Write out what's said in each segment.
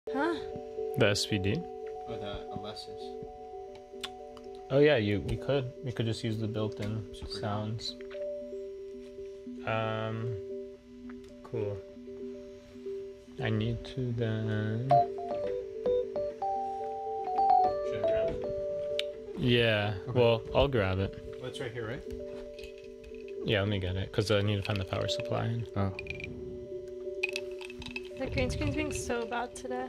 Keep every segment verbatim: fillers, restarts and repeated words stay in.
Huh? The S P D? Or the Alessis. Oh yeah, you we could we could just use the built-in Super sounds. Um, cool. I need to then. Should I grab it? Yeah. Okay. Well, I'll grab it. Oh, it's right here, right? Yeah, let me get it because I need to find the power supply. And... Oh. The green screen's being so bad today.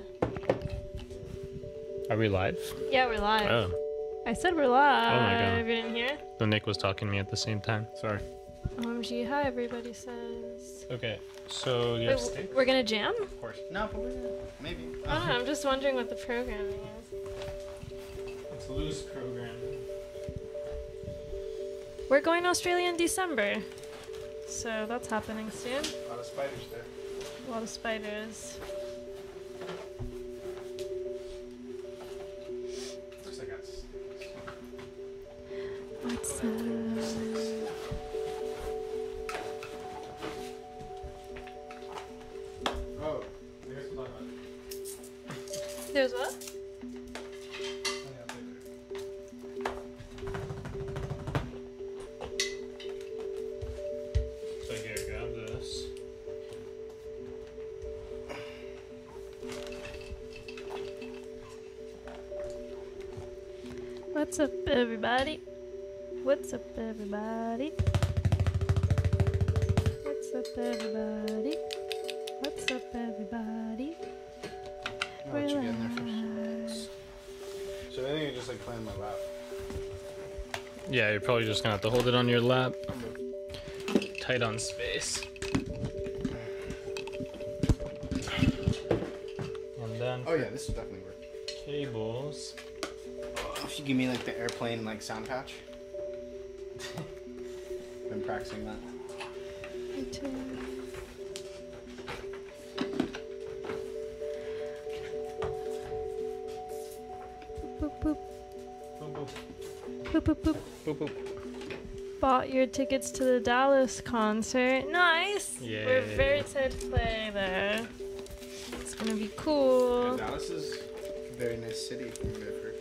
Are we live? Yeah, we're live. Oh, I said we're live. Oh my God. You didn't hear? so Nick was talking to me at the same time. Sorry. O M G, hi everybody says. Okay, so you Wait, have w- steak? we're gonna jam? Of course. No, but we're not. Maybe. I don't know, I'm just wondering what the programming is. It's loose programming. We're going to Australia in December. So that's happening soon. A lot of spiders there. A lot of spiders. Looks like I got sticks. What's up? Oh, I guess we'll talk about it. There's what? So here, grab this. What's up, everybody? What's up, everybody? What's up, everybody? What's up, everybody? I'll let you get in there first. So I think you just like play on my lap. Yeah, you're probably just gonna have to hold it on your lap. Tight on space. And then Oh yeah, this will definitely work. cables. If you give me like the airplane like sound patch. Been practicing that. Me too. Boop, boop, Boop, boop, boop, boop, boop. boop, boop. Bought your tickets to the Dallas concert. Nice! Yeah. We're very excited to play there. It's gonna be cool. Yeah, Dallas is a very nice city from what I've heard.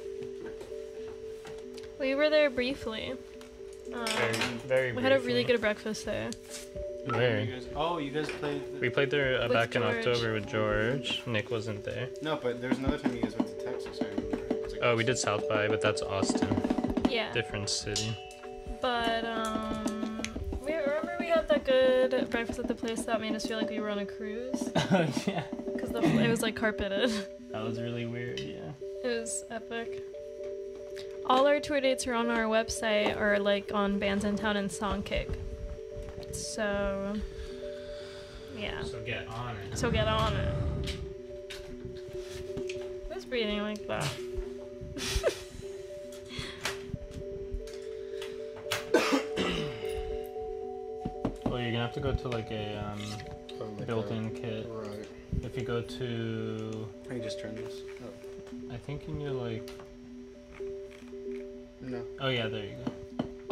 We were there briefly. Um, Very, very we had a briefly. really good breakfast there. You Very. guys, oh, you guys played. The, We played there uh, With back in George. October with George. Nick wasn't there. no, but there was another time you guys went to Texas. I remember. It was like Oh, we did South by, but that's Austin. Yeah. Different city. But, um, we remember we had that good breakfast at the place that made us feel like we were on a cruise? Oh yeah. Because it was like carpeted. That was really weird. Yeah. It was epic. All our tour dates are on our website or like on Bands in Town and Songkick. So, yeah. So get on it. So get on it. Who's breathing like that? Well, you're gonna have to go to like a um, Oh, like built-in a- kit. Right. If you go to, I can just turn this. Oh. I think in your like, No. oh yeah, there you go.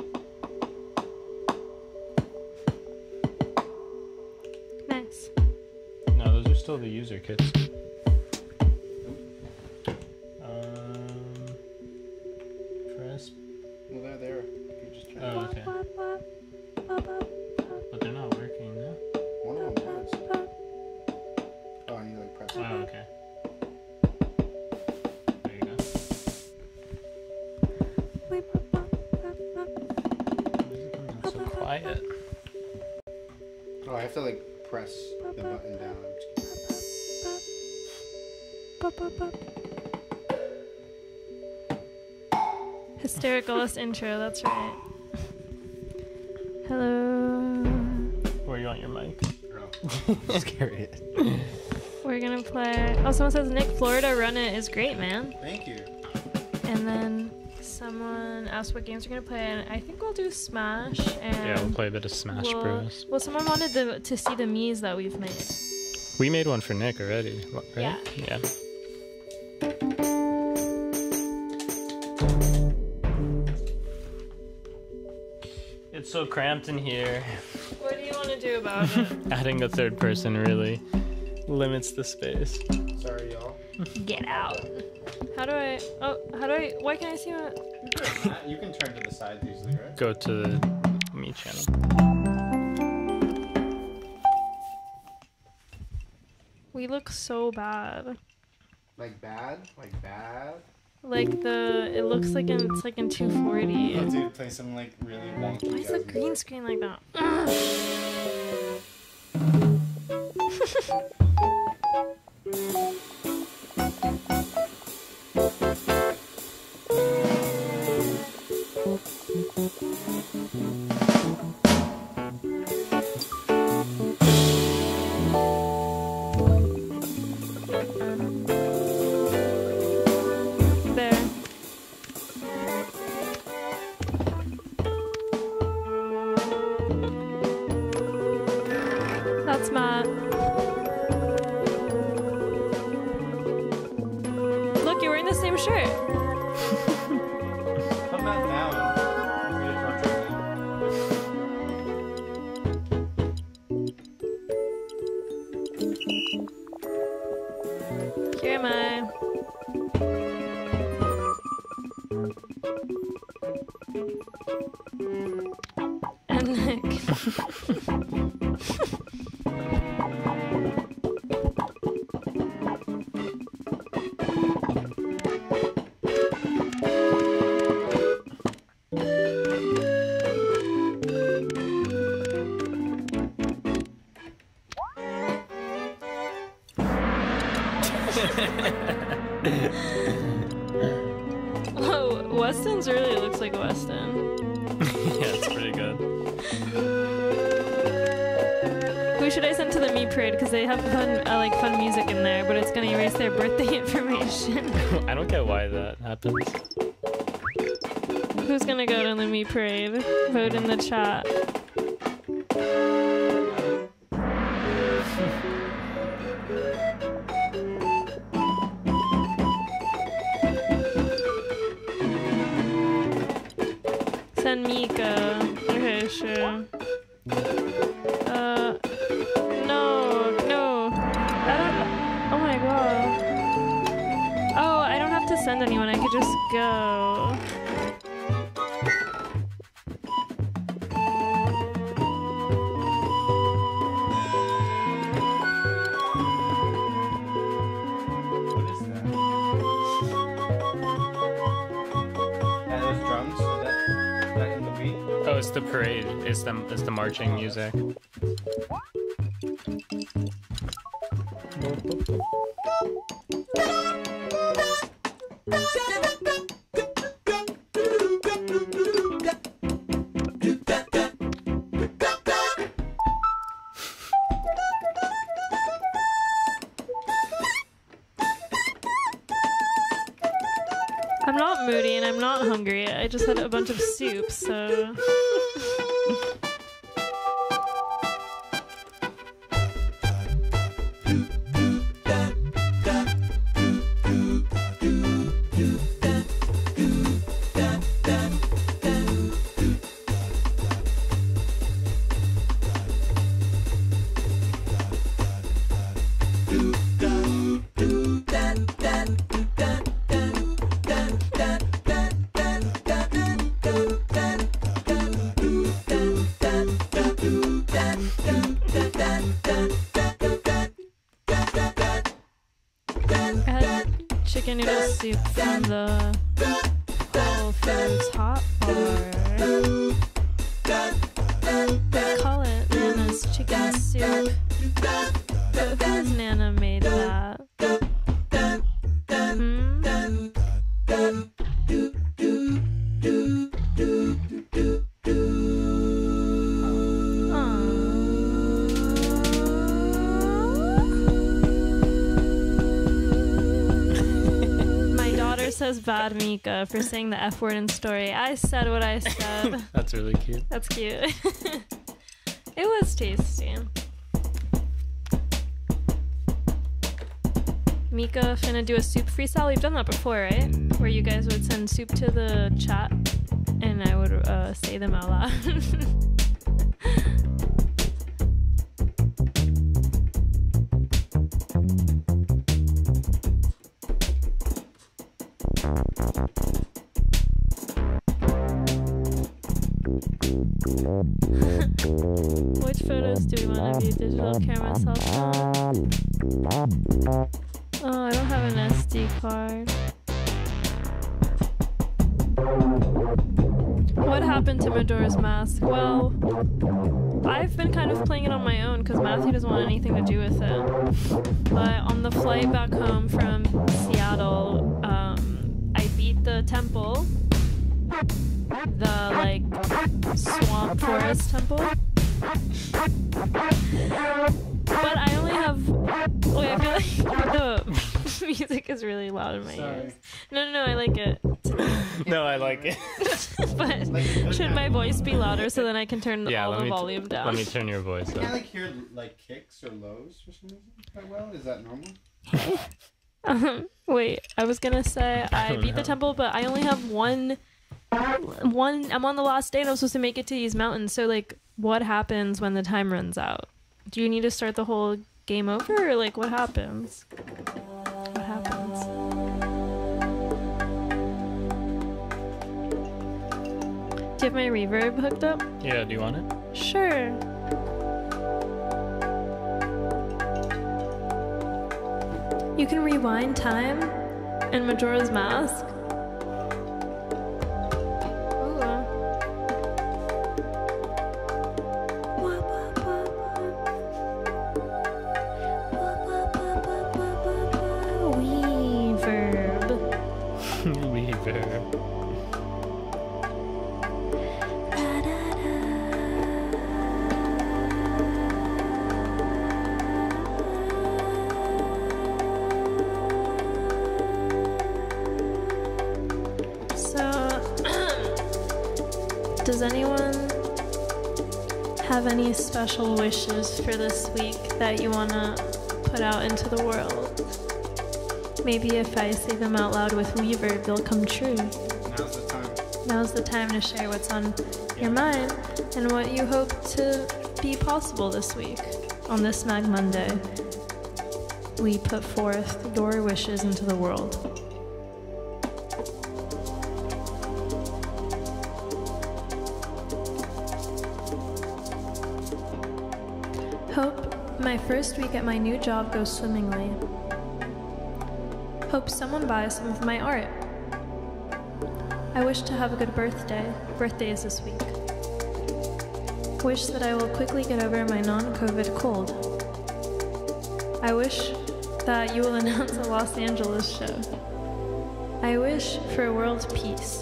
Nice. No, those are still the user kits. Um, press. Well, they're there. You just turn Oh, it. okay. But they're not working, no? One of them is. Oh, I need to like press it. Oh, okay. There you go. Why is it coming out so quiet? Oh, I have to like press the button down. I'm just Hystericalist intro, that's right. Hello. Where you want your mic? kidding. Scary. We're gonna play. Oh, someone says Nick Florida Run It is great, man. Thank you. And then someone asked what games we're gonna play, and I think we'll do Smash. And Yeah, we'll play a bit of Smash we'll- Bros. Well, someone wanted to, to see the Miis that we've made. We made one for Nick already, right? Yeah. Yeah. It's so cramped in here. What do you want to do about it? Adding a third person really limits the space. Sorry, y'all. Get out. How do I? Oh, how do I? Why can't I see my? You can turn to the side usually, right? Go to the me channel. We look so bad. Like bad? Like bad? Like the, it looks like in, it's like in two forty. Oh, dude, play some like really wonky. Why is the jazzy green music. screen like that? There. That's Matt. Look, you're wearing the same shirt. Put that down. We're gonna torture Here am I. And Nick. Whoa, Weston's really looks like Weston. Yeah, it's pretty good. Who should I send to the meat parade? Because they have fun, uh, like fun music in there, but it's gonna erase their birthday information. I don't get why that happens. Who's gonna go to the meat parade? Vote in the chat. Send Mika. Okay, sure. Uh, no, no. I don't. Oh my god. Oh, I don't have to send anyone. I could just go. What is that? Yeah, those drums. Is that, is that in the beat? Oh, it's the parade. It's the it's the marching music. I'm not moody and I'm not hungry. I just had a bunch of soup, so. I had chicken noodle soup from the Whole Foods Hot Bar. They call it Nana's chicken soup. But whose Nana made that? Hmm? My daughter says bad Mika for saying the F word in story. I said what I said. That's really cute. That's cute. It was tasty. Mika finna do a soup freestyle. We've done that before, right? Where you guys would send soup to the chat and I would uh, say them out loud. Which photos do we want to view? Digital camera, cell phone? Oh, I don't have an S D card. What happened to Majora's Mask? Well, I've been kind of playing it on my own because Matthew doesn't want anything to do with it. But on the flight back home from Seattle, um, I beat the temple. The, like, swamp forest temple. But I only have... Wait, I feel like the music is really loud in my Sorry. ears. No, no, no, I like it. No, I like it. But should my voice be louder so then I can turn Yeah, all let the me t- volume down? Let me turn your voice I can't up. like hear like kicks or lows for some reason quite well. Is that normal? Um, wait, I was gonna say I don't beat the know. temple, but I only have one... One, I'm on the last day and I'm supposed to make it to these mountains. So, like, what happens when the time runs out? Do you need to start the whole game over, or like, what happens? What happens? Do you have my reverb hooked up? Yeah, do you want it? Sure. You can rewind time in Majora's Mask. Reverb. Does anyone have any special wishes for this week that you want to put out into the world? Maybe if I say them out loud with reverb, they'll come true. Now's the time. Now's the time to share what's on your mind and what you hope to be possible this week. On this Mag Monday, we put forth your wishes into the world. Hope my first week at my new job goes swimmingly. Hope someone buys some of my art. I wish to have a good birthday. Birthday is this week. Wish that I will quickly get over my non-COVID cold. I wish that you will announce a Los Angeles show. I wish for world peace.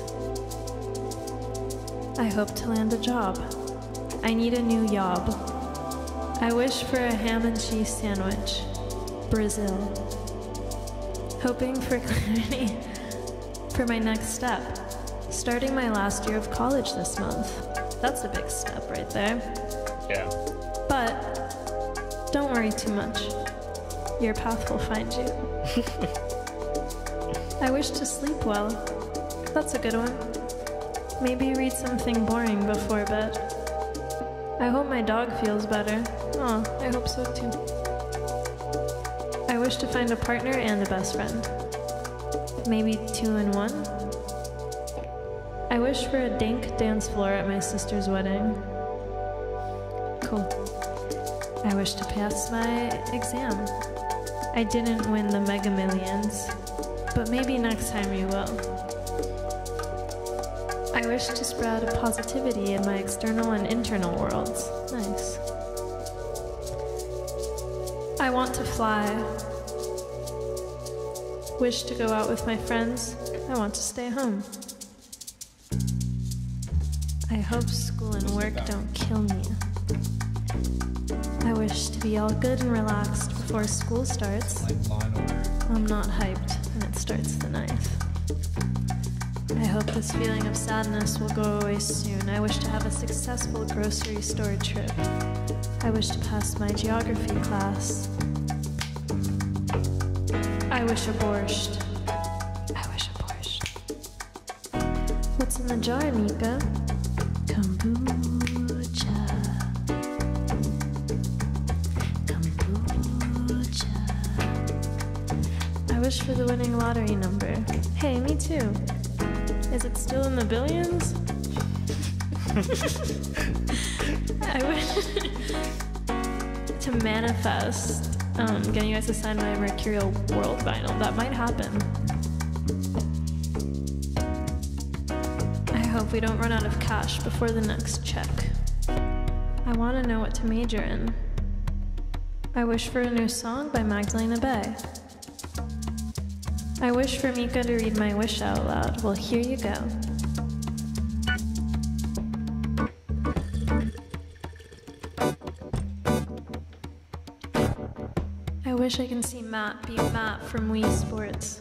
I hope to land a job. I need a new job. I wish for a ham and cheese sandwich. Brazil. Hoping for clarity for my next step. Starting my last year of college this month. That's a big step right there. Yeah. But don't worry too much. Your path will find you. I wish to sleep well. That's a good one. Maybe read something boring before bed. I hope my dog feels better. Oh, I hope so too. I wish to find a partner and a best friend. Maybe two in one. I wish for a dank dance floor at my sister's wedding. Cool. I wish to pass my exam. I didn't win the Mega Millions, but maybe next time you will. I wish to spread positivity in my external and internal worlds. Nice. I want to fly. Wish to go out with my friends. I want to stay home. I hope school and work don't kill me. I wish to be all good and relaxed before school starts. Like Law and Order. I'm not hyped, and it starts the ninth. I hope this feeling of sadness will go away soon. I wish to have a successful grocery store trip. I wish to pass my geography class. I wish a borscht. I wish a borscht. What's in the jar, Mika? Kombucha. Kombucha. I wish for the winning lottery number. Hey, me too. Is it still in the billions? I wish to manifest um, getting you guys to sign my Mercurial World vinyl. That might happen. I hope we don't run out of cash before the next check. I want to know what to major in. I wish for a new song by Magdalena Bay. I wish for Mika to read my wish out loud. Well, here you go. I wish I can see Matt be Matt from Wii Sports.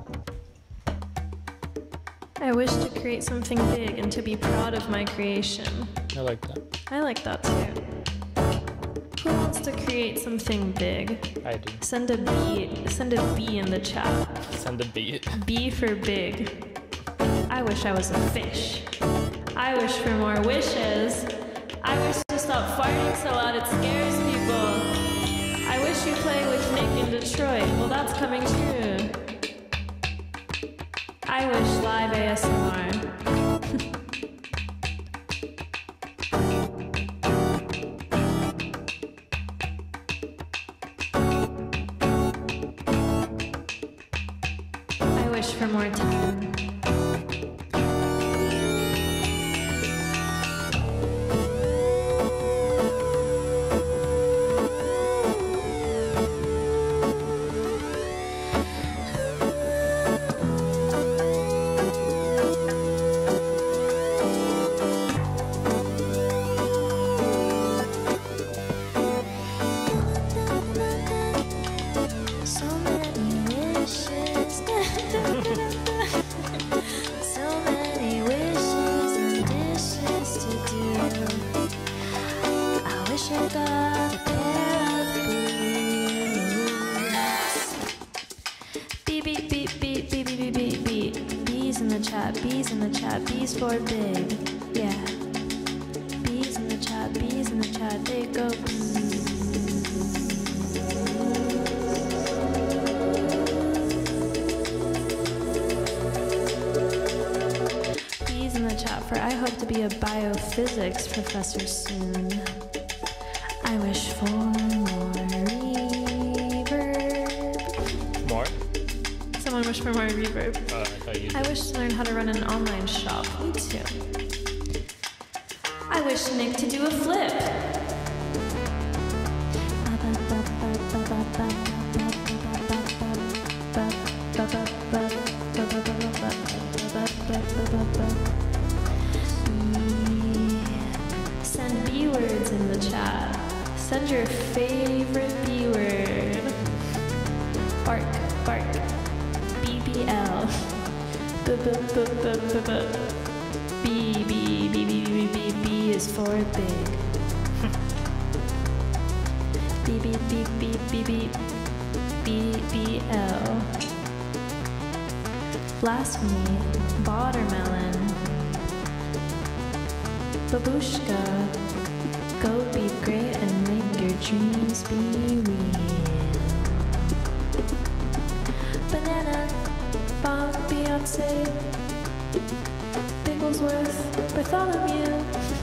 I wish to create something big and to be proud of my creation. I like that. I like that too. Who wants to create something big? I do. Send a B, send a B in the chat. Send a beat. B for big. I wish I was a fish. I wish for more wishes. I wish to stop farting so loud it scares people. I wish you play with Nick in Detroit. Well, that's coming true. I wish live A S M R. I wish for more time. Bees in the chat, bees for big, yeah. Bees in the chat, bees in the chat, they go. Bees in the chat for I hope to be a biophysics professor soon. I wish for more reverb. More? Someone wish for more reverb. Uh, I thought you did. I wish to learn how to run an online shop. Me too. I wish Nick to do a flip. Send B words in the chat. Send your favorite B word. Bark, bark. B B L. B B B B B B. B B B B B B B is for big. B B B B B B B B L. Blasphemy. Watermelon. Babushka. Go be great and make your dreams be real. Banana. Bob, Beyonce, Bigglesworth, Bartholomew.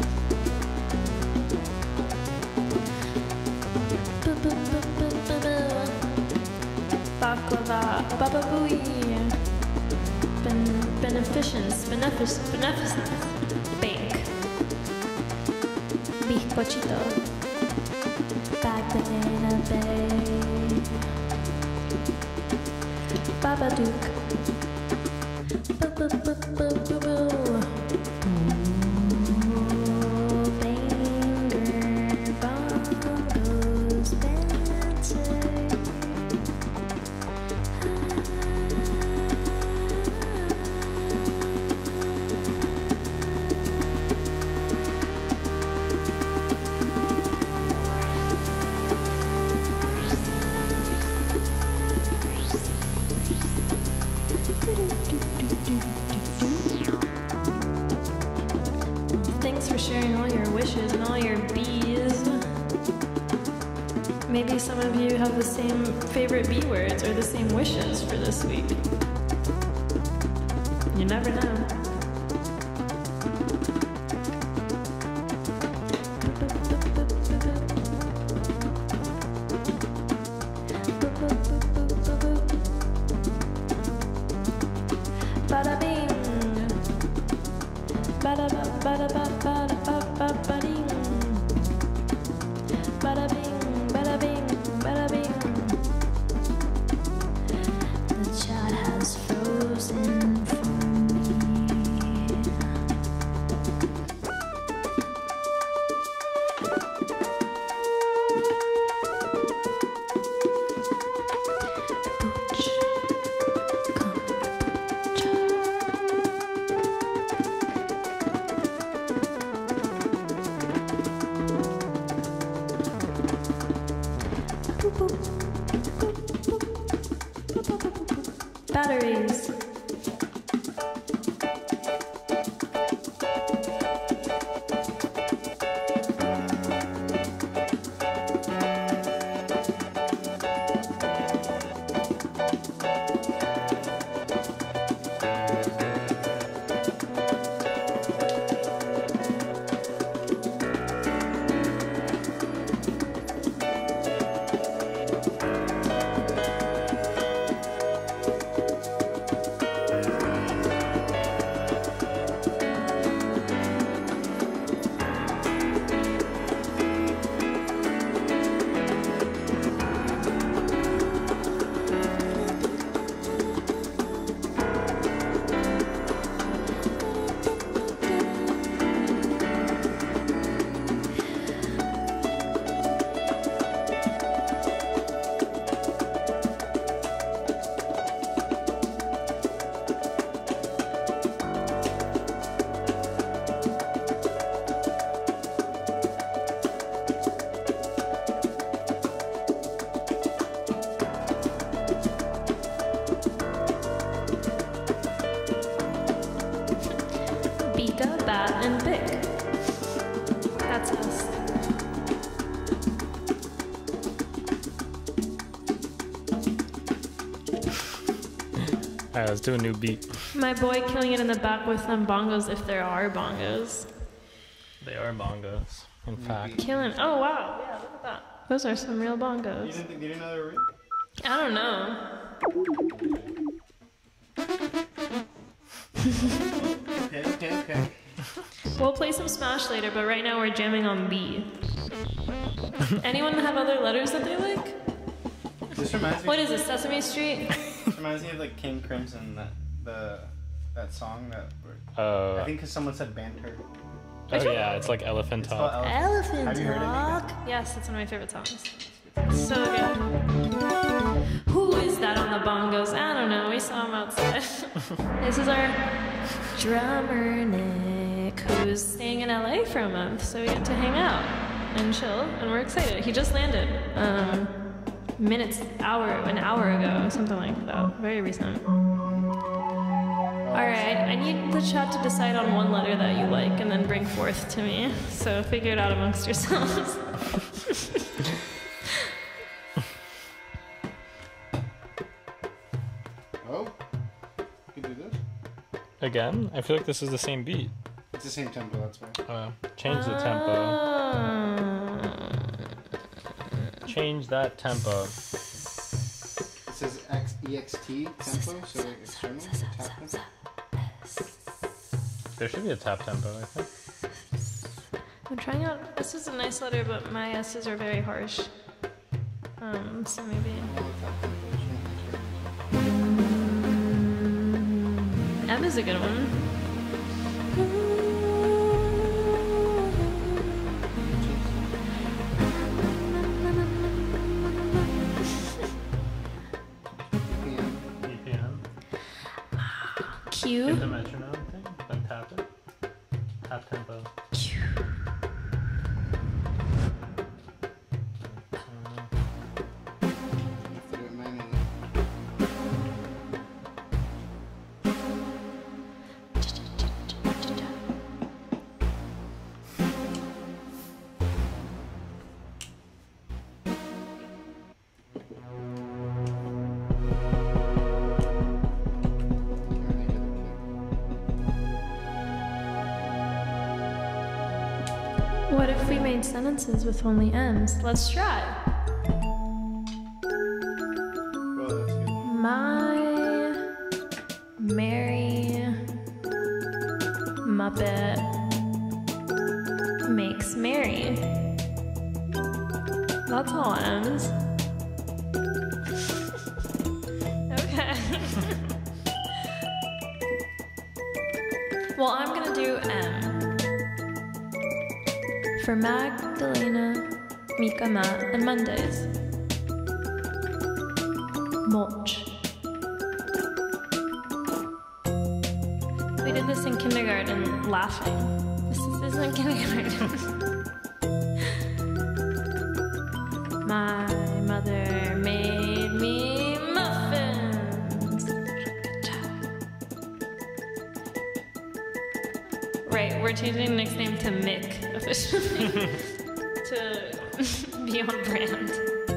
Baklava, Baba Booey. Ben, beneficence, beneficence, beneficence. Bank. Bizcochito. Magdalena Bay. Babadook. Thanks for sharing all your wishes and all your bees. Maybe some of you have the same favorite bee words or the same wishes for this week. You never know. berries. Bika, Bat, and Bic. That's us. Alright, let's do a new beat. My boy killing it in the back with them bongos, if there are bongos. They are bongos, in fact. Killing. Oh wow, yeah, look at that. Those are some real You bongos. didn't, think, you didn't know they were real? I don't know. Okay, okay, okay. We'll play some Smash later, but right now we're jamming on B. Anyone have other letters that they like? This reminds me. What is this, Sesame Street? This reminds me of like King Crimson, that the that song that. Uh, I think because someone said banter. oh yeah, it's like elephant It's called talk. Elephant. Elephant Have you heard Talk. Yes, it's one of my favorite songs. So good. Who is that on the bongos? I don't know. We saw him outside. This is our drummer Nick, who's staying in L A for a month, so we get to hang out and chill, and we're excited. He just landed, um, minutes, hour, an hour ago, something like that. Very recent. All right, I need the chat to decide on one letter that you like, and then bring forth to me. So figure it out amongst yourselves. Oh, you can do this. Again? I feel like this is the same beat. It's the same tempo. That's why. Uh, change the tempo. Uh, Change that tempo. It says X E X T tempo, so like external, so tap tempo. There should be a tap tempo, I think. I'm trying out. This is a nice letter, but my S's are very harsh. Um, so maybe. M is a good one. B P M. Q. Hit the metronome thing, then tap it. Tap tempo. What if we made sentences with only M's? Let's try. Well, that's good. My Mary Muppet makes merry. That's all M's. Okay. Well, I'm gonna do M. For Magdalena, Mika, Matt, and Mondays. Mulch. We did this in kindergarten, laughing. This isn't kindergarten. My mother made me muffins. Right, we're changing Nick's name to Mick officially to be on brand.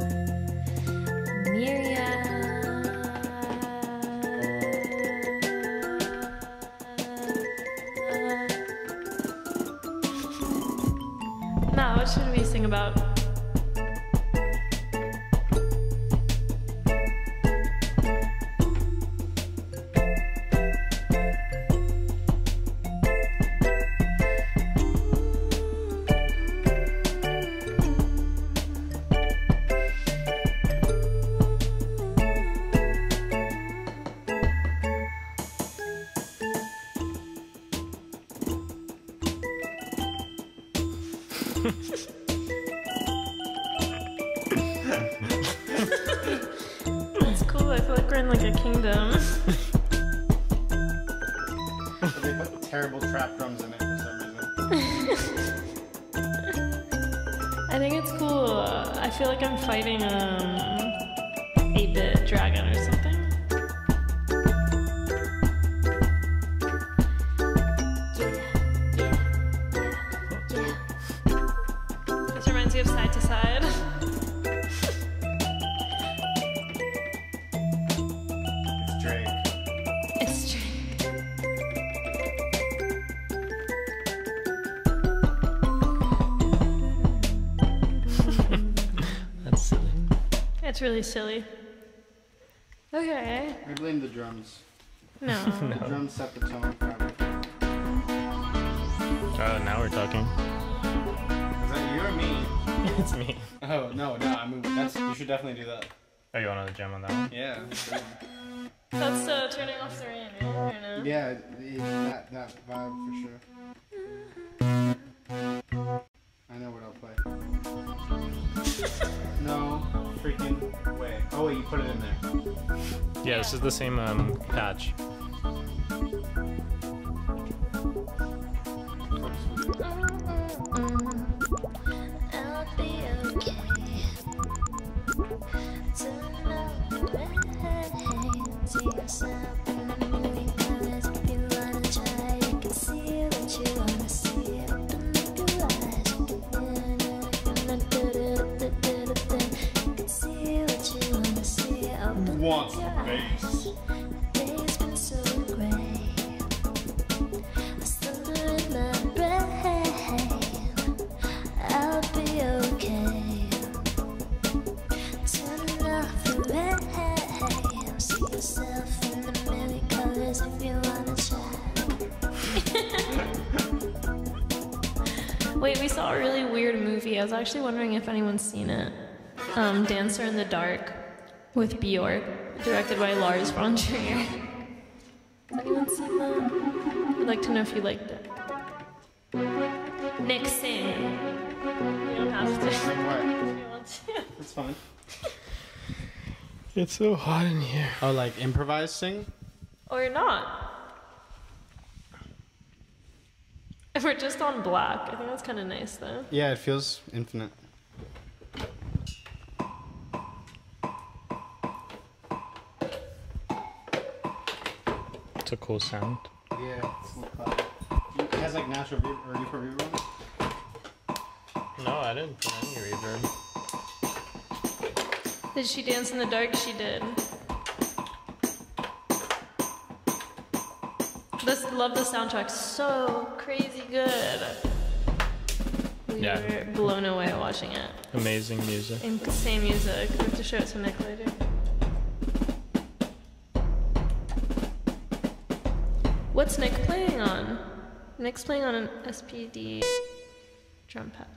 Now, what should we sing about? That's cool. I feel like we're in like a kingdom. They put terrible trap drums in it for some reason. I think it's cool. I feel like I'm fighting um eight-bit dragon or something. This reminds you of Side to Side. It's Drake. It's Drake. That's silly. It's really silly. Okay. I blame the drums. No. The drums set the tone. Probably. Oh, now we're talking. Is that you or me? It's me. Oh no, no. I mean, that's you should definitely do that. Oh, you want to jam on that one? Yeah. That's uh, turning off the rain, right? Or no? Yeah, it- that that vibe for sure. I know what I'll play. No freaking way. Oh wait, you put it in there. Yeah, this is the same um, patch. I'll be okay. Turn up the red, see yourself in the movie colors. If you wanna try, you can see what you wanna see. Open up your eyes, you can see what you wanna see. Open Wants up your the bass. eyes. Day's been so great. There's thunder in my brain. I'll be okay. Turn off the rain. See yourself in the many colors if you wanna try. Wait, we saw a really weird movie. I was actually wondering if anyone's seen it. Um, Dancer in the Dark with Bjork, directed by Lars von Trier. Has anyone seen that? I'd like to know if you liked it. Nick, sing. You don't have to. Like If what? you want to. It's fine. It's so hot in here. Oh, like improvise sing? Or not. If we're just on black, I think that's kind of nice though. Yeah, it feels infinite. It's a cool sound. Yeah, it's a little cloudy. It has like natural reverb, or you put reverb on it? No, I didn't put any reverb. Did she dance in the dark? She did. This love the soundtrack, so crazy good. We Yeah. were blown away watching it. Amazing music. Insane music. We have to show it to Nick later. What's Nick playing on? Nick's playing on an S P D drum pad.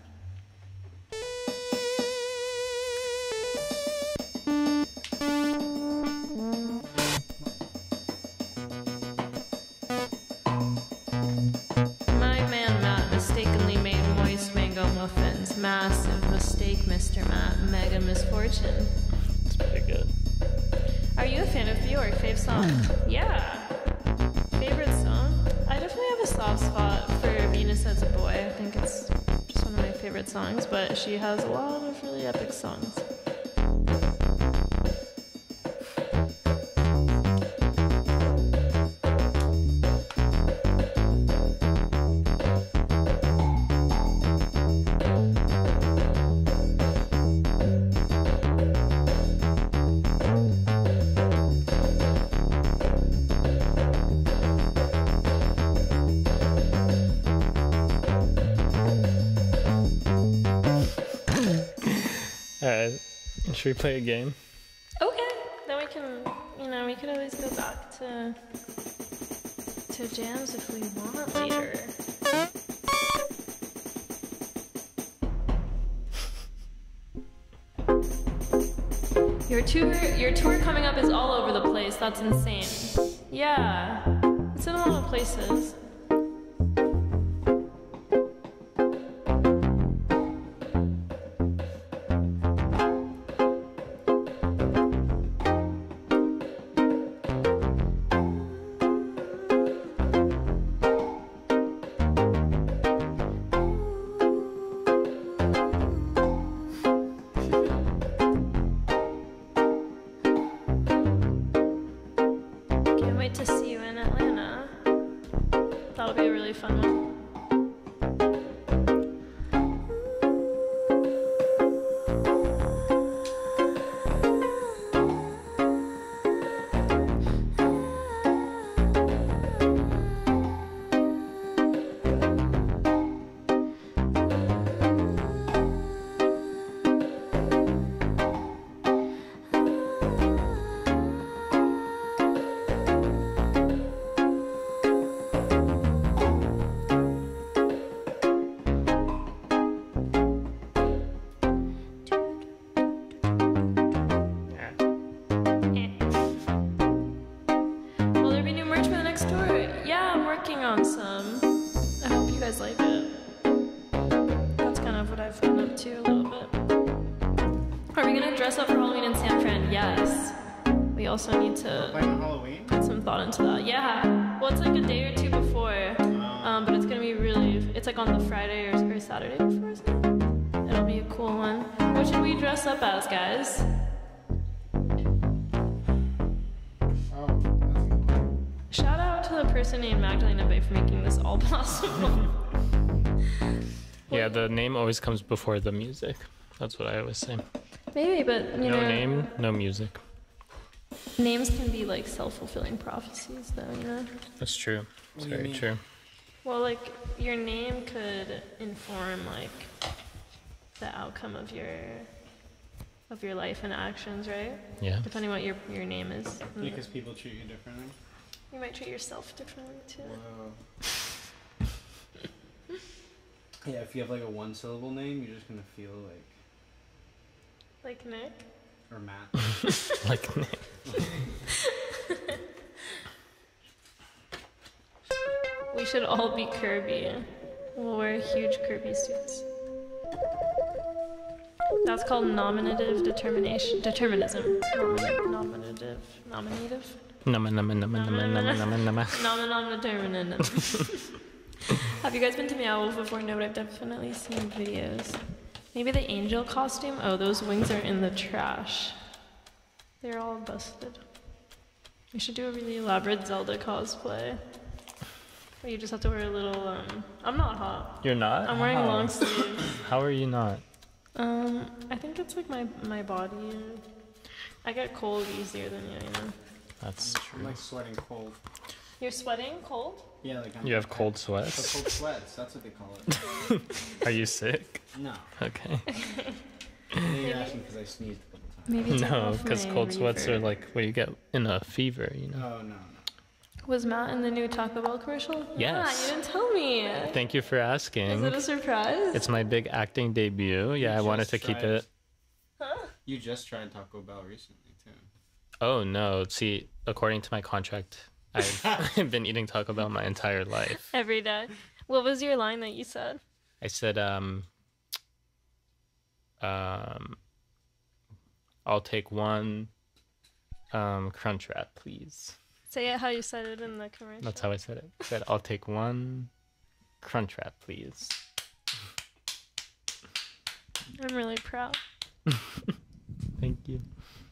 My man Matt mistakenly made moist mango muffins. Massive mistake, Mister Matt. Mega misfortune. It's pretty good. Are you a fan of Bjork? Fave song? Yeah. Favorite song? I definitely have a soft spot for Venus as a Boy. I think it's just one of my favorite songs, but she has a lot of really epic songs. Alright, should we play a game? Okay, then we can, you know, we could always go back to to jams if we want later. Your tour, your tour coming up is all over the place. That's insane. Yeah, it's in a lot of places. To see you in Atlanta. That'll be a really fun one. On some. I hope you guys like it. That's kind of what I've been up to a little bit. Are we gonna dress up for Halloween in San Fran? Yes. We also need to Halloween? put some thought into that. Yeah. Well, it's like a day or two before, um, but it's gonna be really. It's like on the Friday or, or Saturday before. So it'll be a cool one. What should we dress up as, guys? Shout out to the person named Magdalena Bay for making this all possible. Yeah, the name always comes before the music. That's what I always say. Maybe, but you no know. No name, no music. Names can be like self-fulfilling prophecies, though, you know? That's true. It's What do you very mean? true. Well, like, your name could inform, like, the outcome of your of your life and actions, right? Yeah. Depending on what your, your name is. Because people treat you differently? You might treat yourself differently, too. Whoa. Yeah, if you have like a one syllable name, you're just gonna feel like. Like Nick? Or Matt. Like Nick. We should all be Kirby. We'll wear huge Kirby suits. That's called nominative determination. Determinism. Nomin- nominative. Nominative? Nama, nama, nama, nama, nama, nama, nama. Nominative. Have you guys been to Meow Wolf before? No, but I've definitely seen videos. Maybe the angel costume? Oh, those wings are in the trash. They're all busted. We should do a really elaborate Zelda cosplay. Where you just have to wear a little, um... I'm not hot. You're not? I'm wearing How? long sleeves. How are you not? Um, I think it's like my, my body. I get cold easier than you, you know? That's I'm true. like sweating cold. You're sweating cold? Yeah, like I'm You have cold So sweats? cold sweats, that's what they call it. Are you sick? No. Okay. Maybe you're asking because I sneezed a couple times. Maybe take No, off because my cold sweats are reverb. like where you get in a fever, you know? Oh, no, no. Was Matt in the new Taco Bell commercial? Yes. Yeah, you didn't tell me. Thank you for Is asking. it a surprise? It's my big acting debut. Yeah, I You wanted to just keep tried. it. Huh? You just tried Taco Bell recently, too. Oh no! See, according to my contract, I've been eating Taco Bell my entire life. Every day. What was your line that you said? I said, um, um, I'll take one, um, Crunch Wrap, please. Say it how you said it in the commercial. That's how I said it. I said, I'll take one, Crunch Wrap, please. I'm really proud. Thank you.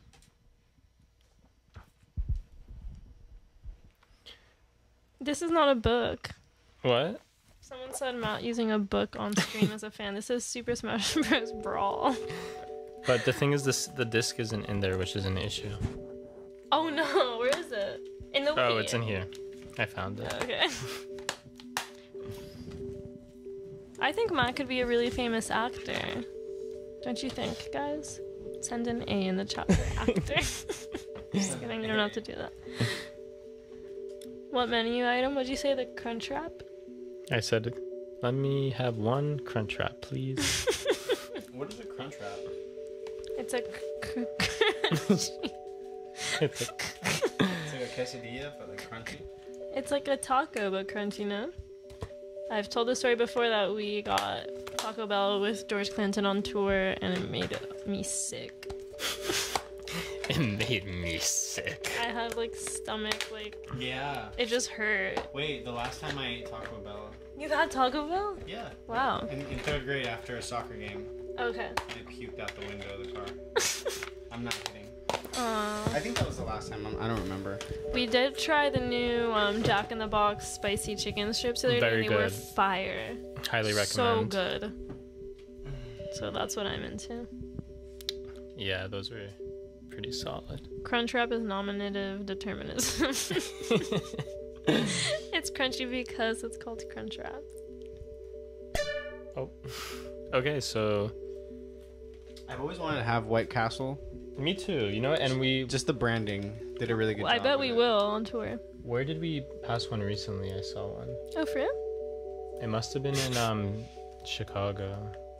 This is not a book. What? Someone said Matt using a book on screen as a fan. This is Super Smash Bros. Brawl. But the thing is, this the disc isn't in there, which is an issue. Oh no, where is it? In the Oh, Wii. it's in here. I found it. Okay. I think Matt could be a really famous actor. Don't you think, guys? Send an A in the chat for actor. Just kidding, you don't have to do that. What menu item would you say? The crunch wrap? I said, let me have one crunch wrap, please. What is a crunch wrap? It's a c- c- It's a- It's like a quesadilla, but like crunchy. It's like a taco, but crunchy, no? I've told the story before that we got Taco Bell with George Clinton on tour, and it made me sick. It made me sick. I had like stomach, like Yeah. it just hurt. Wait, the last time I ate Taco Bell. You had Taco Bell? Yeah. Wow. In, in third grade after a soccer game, Okay. I puked out the window of the car. I'm not kidding. Uh, I think that was the last time. I'm, I don't remember. we did try the new um, Jack in the Box spicy chicken strips the other day, Very and they were good. fire. Highly So recommend. good. So that's what I'm into. Yeah, those were pretty solid. Crunchwrap is nominative determinism. It's crunchy because it's called Crunchwrap. Oh. Okay, so I've always wanted to have White Castle. me too. You know what? And we Just the branding did a really good Well, I job. bet with we it. will on tour. where did we pass one recently? I saw one. Oh, for real? It must have been in um Chicago.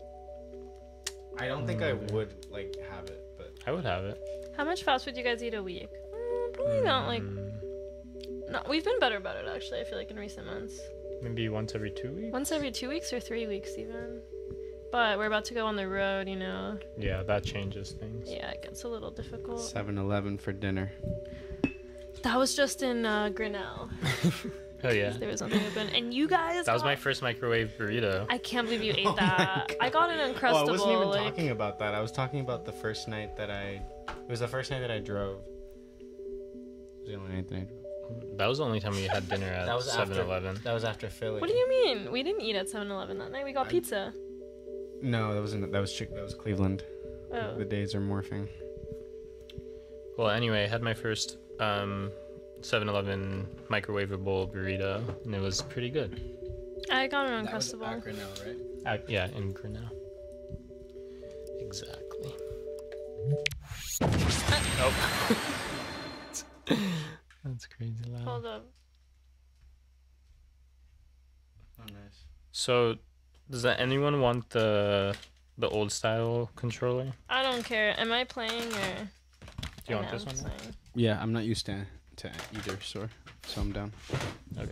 I don't think I would like have it, but I would have it. How much fast food do you guys eat a week? Mm, probably not like. Mm, No, we've been better about it actually. I feel like in recent months. maybe once every two weeks. Once every two weeks or three weeks even. But we're about to go on the road, you know. Yeah, that changes things. Yeah, it gets a little difficult. seven eleven for dinner. That was just in uh, Grinnell. Oh yeah. There was nothing open, and you guys. That was my got- first microwave burrito. I can't believe you ate Oh my that. I got an Uncrustable. Oh, I wasn't even like, talking about that. I was talking about the first night that I. It was the first night that I drove. It was the only night that I drove. That was the only time we had dinner at That was after- seven eleven. That was after Philly. What do you mean? We didn't eat at seven eleven that night. We got I- pizza. No, that wasn't. That was Chick. That was Cleveland. Oh. The days are morphing. Well, anyway, I had my first um seven eleven microwavable burrito, and it was pretty good. I got an Uncrustable. Grinnell, right? Uh, yeah, in Grinnell. Exactly. Oh. That's crazy loud. Hold up. Oh, nice. So, does that anyone want the the old style controller? I don't care. Am I playing or? Do you want this one? Playing. Yeah, I'm not used to to either, so so I'm down. Okay.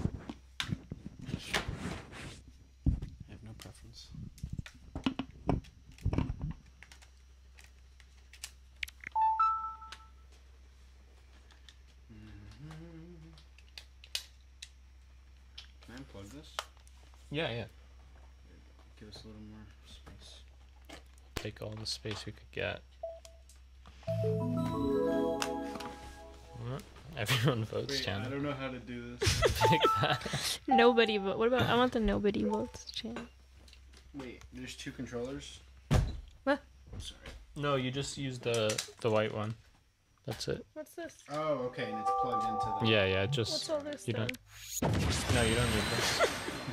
I have no preference. Can I unplug this? Yeah, yeah. Give us a little more space. Take all the space we could get. Well, everyone votes, channel. don't know how to do this. Pick that. Nobody vote. What about? I want the nobody votes channel. Wait, there's two controllers? What? I'm sorry. No, you just use the the white one. That's it. What's this? Oh, okay, and it's plugged into the... Yeah, yeah. What's Just all this? you then? don't. No, you don't need this.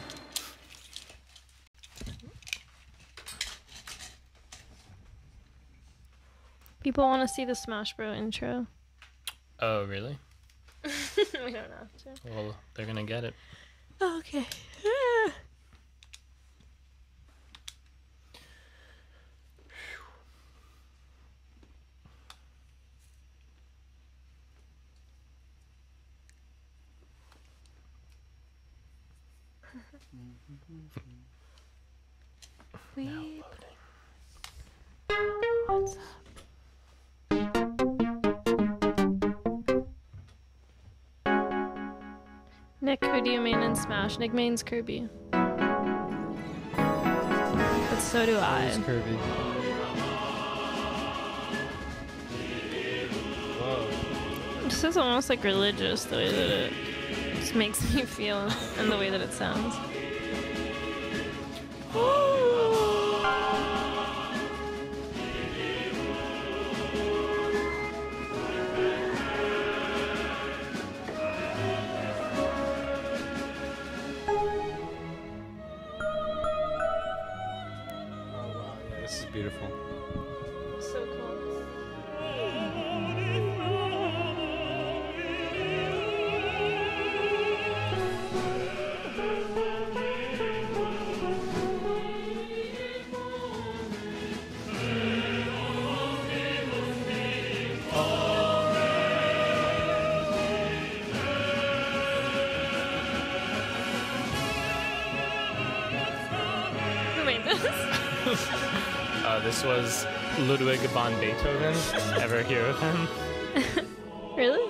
People want to see the Smash Bro intro. Oh, really? We don't have to. Well, they're gonna get it. Okay. Now We. loading. What's up? Nick, who do you main in Smash? Nick mains Kirby. But so do I. Kirby. Whoa. This is almost like religious, the way that it just makes me feel and the way that it sounds. Oh, wow, yeah, this is beautiful. So cool. this? Uh, this was Ludwig van Beethoven. Ever hear of him? Really?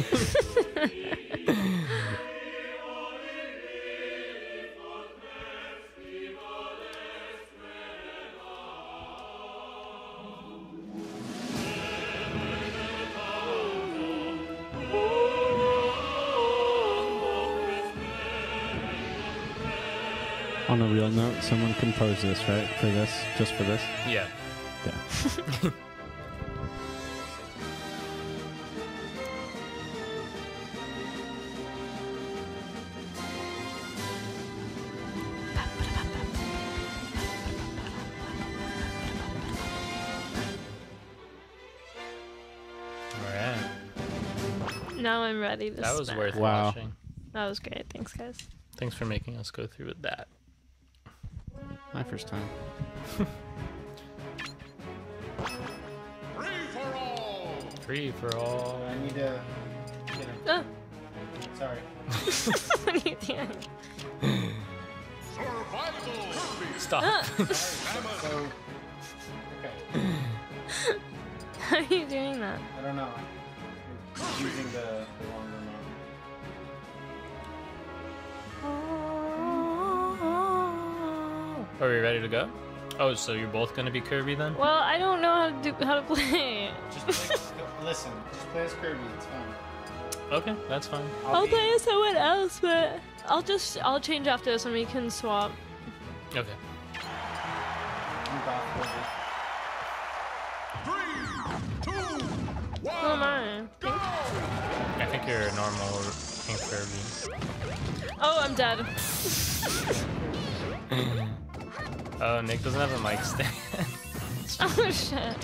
On a real note, someone composed this, right? For this? Just for this? Yeah. Yeah. Alright. Now I'm ready to That was smash. worth Wow. watching. That was great. Thanks, guys. Thanks for making us go through with that. My first time. Free for all. I need to get him. Oh, Sorry. what are you doing? Stop. Ah, So, okay. how are you doing that? I don't know. I'm using the, the wrong remote. Are we ready to go? Oh, so you're both gonna be Kirby then? Well, I don't know how to do how to play. Just play, listen, just play as Kirby. It's fine. Okay, that's fine. I'll be- play as someone else, but I'll just I'll change after this and we can swap. Okay. I'm Goth Who am I? Pink? I think you're a normal pink Kirby. Oh, I'm dead. Oh, Nick doesn't have a mic stand. Oh shit.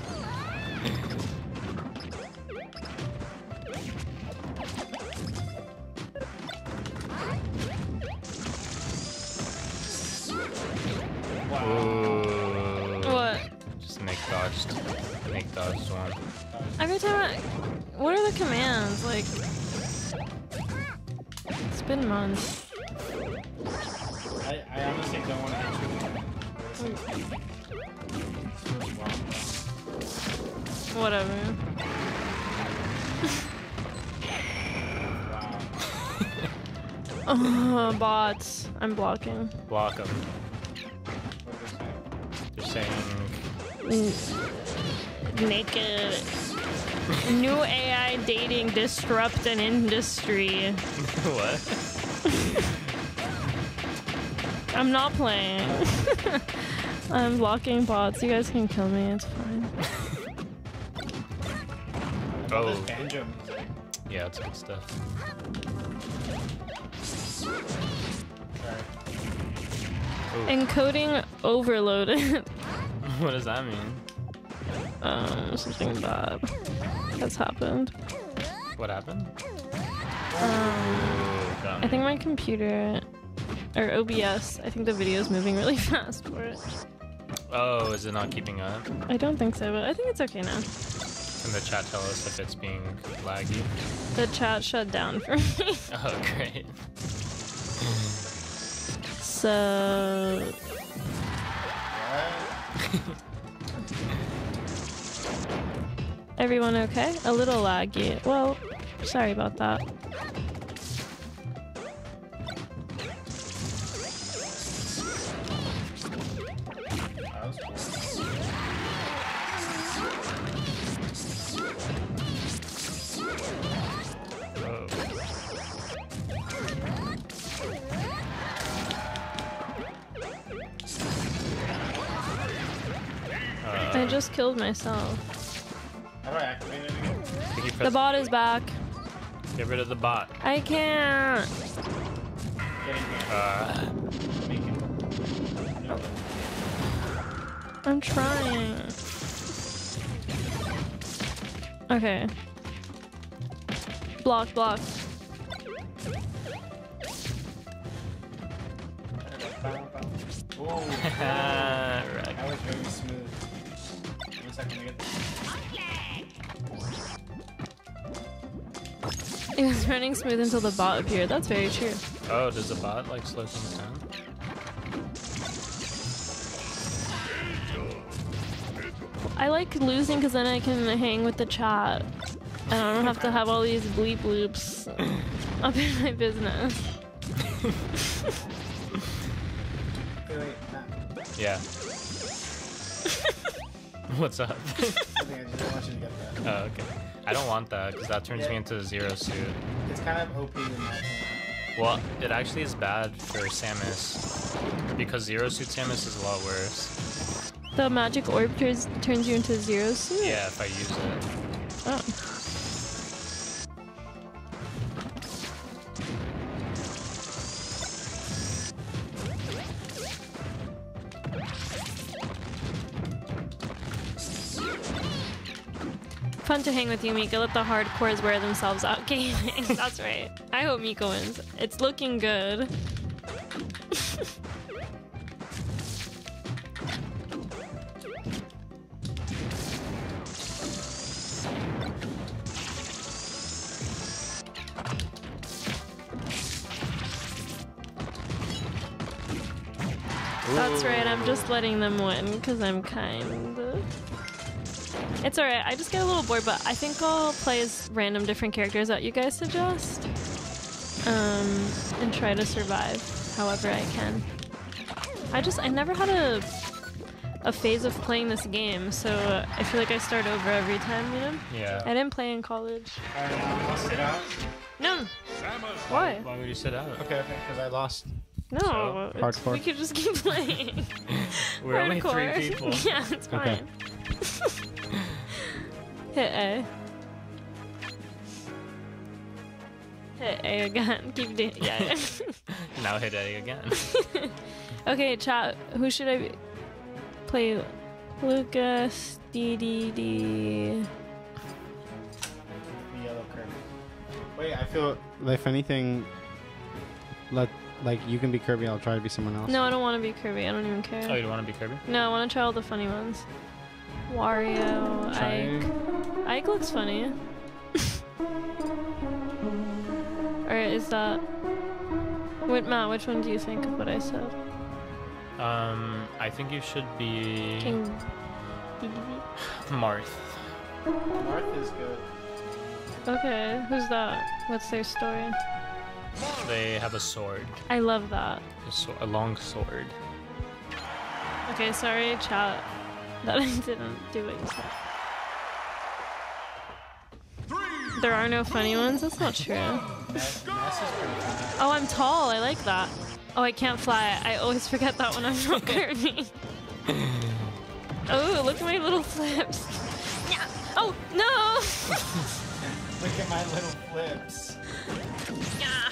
Ooh. What? Just Nick dodged. Nick dodged one. Every time I... What are the commands? Like... It's been months. I, I honestly don't want to hit you. Whatever. Wow. Oh, bots. I'm blocking. Block him. What They're saying. Naked. New A I dating disrupt an industry. What? I'm not playing. I'm blocking bots. You guys can kill me. It's fine. All this Oh, banjo music. yeah, it's good stuff. Sorry. Ooh. Encoding overloaded. What does that mean? um, something bad has happened. What happened? Um, Ooh, got I me. think my computer, or O B S, I think the video is moving really fast for it. Oh, is it not keeping up? I don't think so, but I think it's okay now. Can the chat tell us if it's being laggy? The chat shut down for me. Oh, great. So, everyone okay? A little laggy. Well, sorry about that. That was cool. Oh. I just killed myself. How do I activate it again? Can you The press- bot is back. Get rid of the bot. I can't. Get in here. Uh, Make it. No. I'm trying. Okay. Block, block. Oh, right. that was very smooth. One second to get this. It was running smooth until the bot appeared. That's very true. Oh, does the bot like slow things down? I like losing because then I can hang with the chat. And I don't have to have all these bleep bloops up in my business. Wait, wait, Matt. Yeah. What's up? I think I just want you to get that. Oh, okay. I don't want that because that turns me into a zero suit. It's kind of O P in that thing. Well, it actually is bad for Samus because zero suit Samus is a lot worse. The magic orb turns turns you into zero suit? Yeah, if I use it. Oh. Fun to hang with you, Mika. Let the hardcores wear themselves out gaming. That's right. I hope Mika wins. It's looking good. That's right, I'm just letting them win because I'm kind. It's alright, I just get a little bored, but I think I'll play as random different characters that you guys suggest. Um, and try to survive however I can. I just, I never had a, a phase of playing this game, so uh, I feel like I start over every time, you know? Yeah. I didn't play in college. Alright, now I'll sit out. No! Why? Why would you sit out? Okay, okay, because I lost. No, So? it's- Hardcore. we could just keep playing. We're only three Hardcore. people. Yeah, it's Okay. fine. Hit A. Hit A again. Keep doing. Yeah. Now hit A again. Okay, chat. Who should I be- play? Lucas, D D D. The yellow curve. Wait, I feel like if anything, let like you can be Kirby. I'll try to be someone else. No, I don't want to be Kirby. I don't even care. Oh, you don't want to be Kirby? No, I want to try all the funny ones. Wario, Try- Ike. Ike looks funny. Or is that... Wait, Matt, which one do you think of what I said? Um, I think you should be King... Marth. Marth is good. Okay, who's that? What's their story? They have a sword, I love that. a, so- a long sword. Okay, sorry, chat, that I didn't do what you said. There are no funny ones? That's not true. Ness, Ness is pretty fun. Oh, I'm tall. I like that. Oh, I can't fly. I always forget that when I'm not Kirby. Oh, look at my little flips. Yeah. Oh, no! Look at my little flips. Yeah.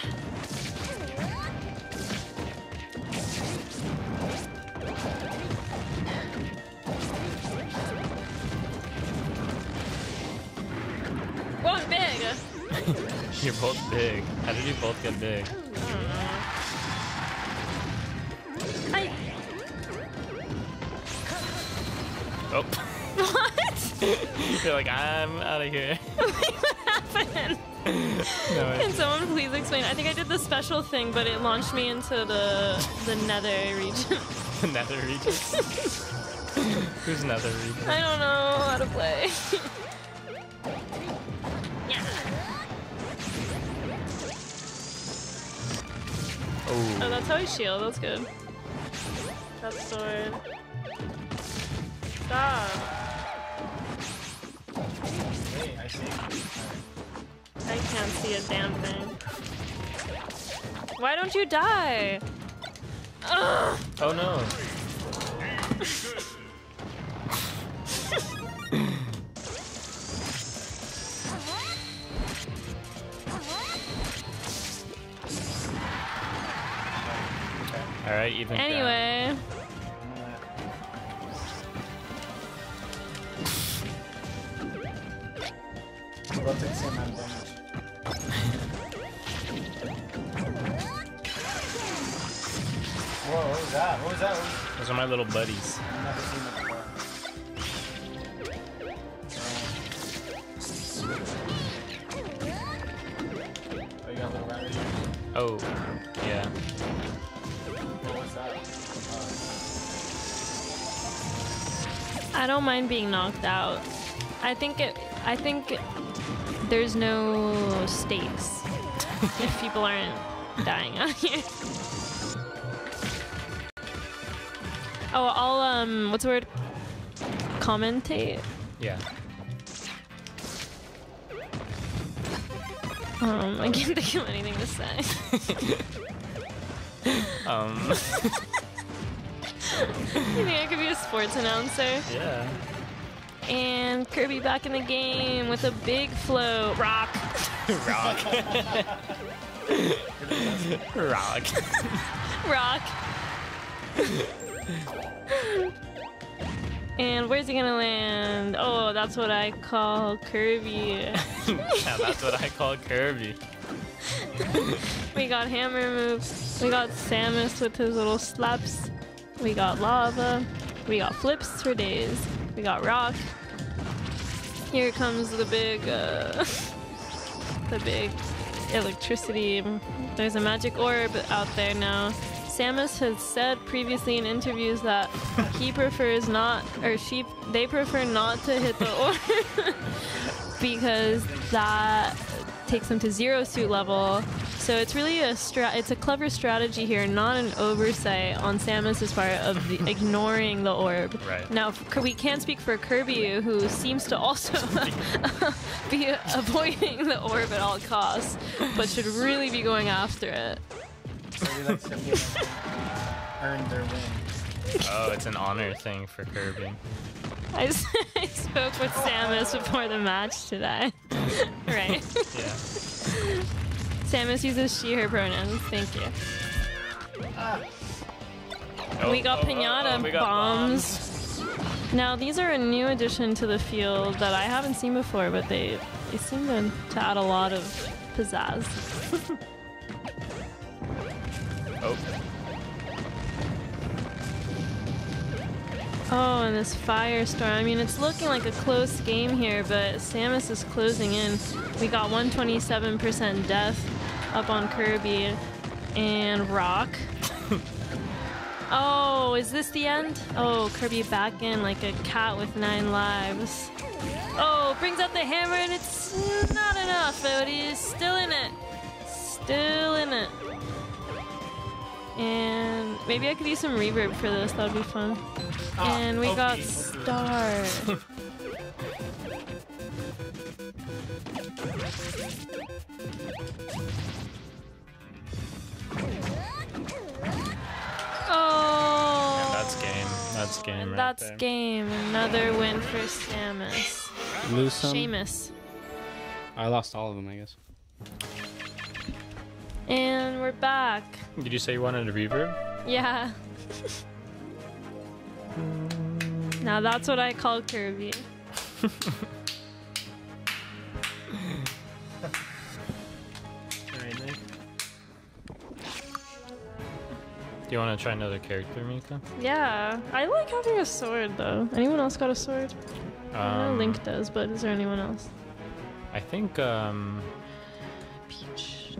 Whoa, I'm big! You're both big. How did you both get big? I... Oh. What? You're like, I'm out of here. What happened? No, Can someone please explain? I think I did the special thing, but it launched me into the the nether region. the nether region. Who's nether region? I don't know how to play. Yeah. Oh, Oh. that's how I shield. That's good. That sword. Stop. Wait, I see. I can't see a damn thing. Why don't you die? Ugh. Oh no. All right, even. ground. Anyway. I'm about to take the same amount of damage. Whoa, what was that? What was that? What was... Those are my little buddies. I've never seen that before. Oh, you got a little rabbit here? Oh, yeah. Oh, what's that? I don't mind being knocked out. I think it. I think there's no stakes if people aren't dying out here. Oh, I'll um, what's the word? Commentate. Yeah. Um, I can't think of anything to say. Um. You think I could be a sports announcer? Yeah. And Kirby back in the game with a big float. Rock. Rock. Rock. Rock. And where's he gonna land? Oh, that's what I call Kirby. Yeah, that's what I call Kirby. We got hammer moves. We got Samus with his little slaps. We got lava. We got flips for days. We got rock. Here comes the big, uh, the big electricity. There's a magic orb out there now. Samus has said previously in interviews that he prefers not, or she, they prefer not to hit the orb because that takes them to zero suit level. So it's really a stra it's a clever strategy here, not an oversight on Samus's part of the ignoring the orb. Right. Now we can't speak for Kirby, who seems to also be avoiding the orb at all costs, but should really be going after it. Maybe like somebody earned their win. Oh, it's an honor thing for Kirby. I, s I spoke with Samus before the match today. Right. Yeah. Samus uses she, her pronouns. Thank you. Oh, we got oh, pinata oh, oh, we got bombs. Now these are a new addition to the field that I haven't seen before, but they they seem to, to add a lot of pizzazz. Oh. Oh, and this firestorm. I mean, it's looking like a close game here, but Samus is closing in. We got one hundred twenty-seven percent death up on Kirby and Rock. Oh, is this the end? Oh, Kirby back in like a cat with nine lives. Oh, brings out the hammer and it's not enough, but he's still in it. Still in it. And maybe I could use some reverb for this, that would be fun. Ah, And we okay. got Star. Oh! And that's game. That's game right That's there. game. Another win for Samus. Lose some? Seamus. I lost all of them, I guess. And we're back. Did you say you wanted a reverb? Yeah. Now that's what I call Kirby. Alright, Nick. Do you want to try another character, Mika? Yeah. I like having a sword though. Anyone else got a sword? I know Um, Link does, but is there anyone else? I think, um... Peach.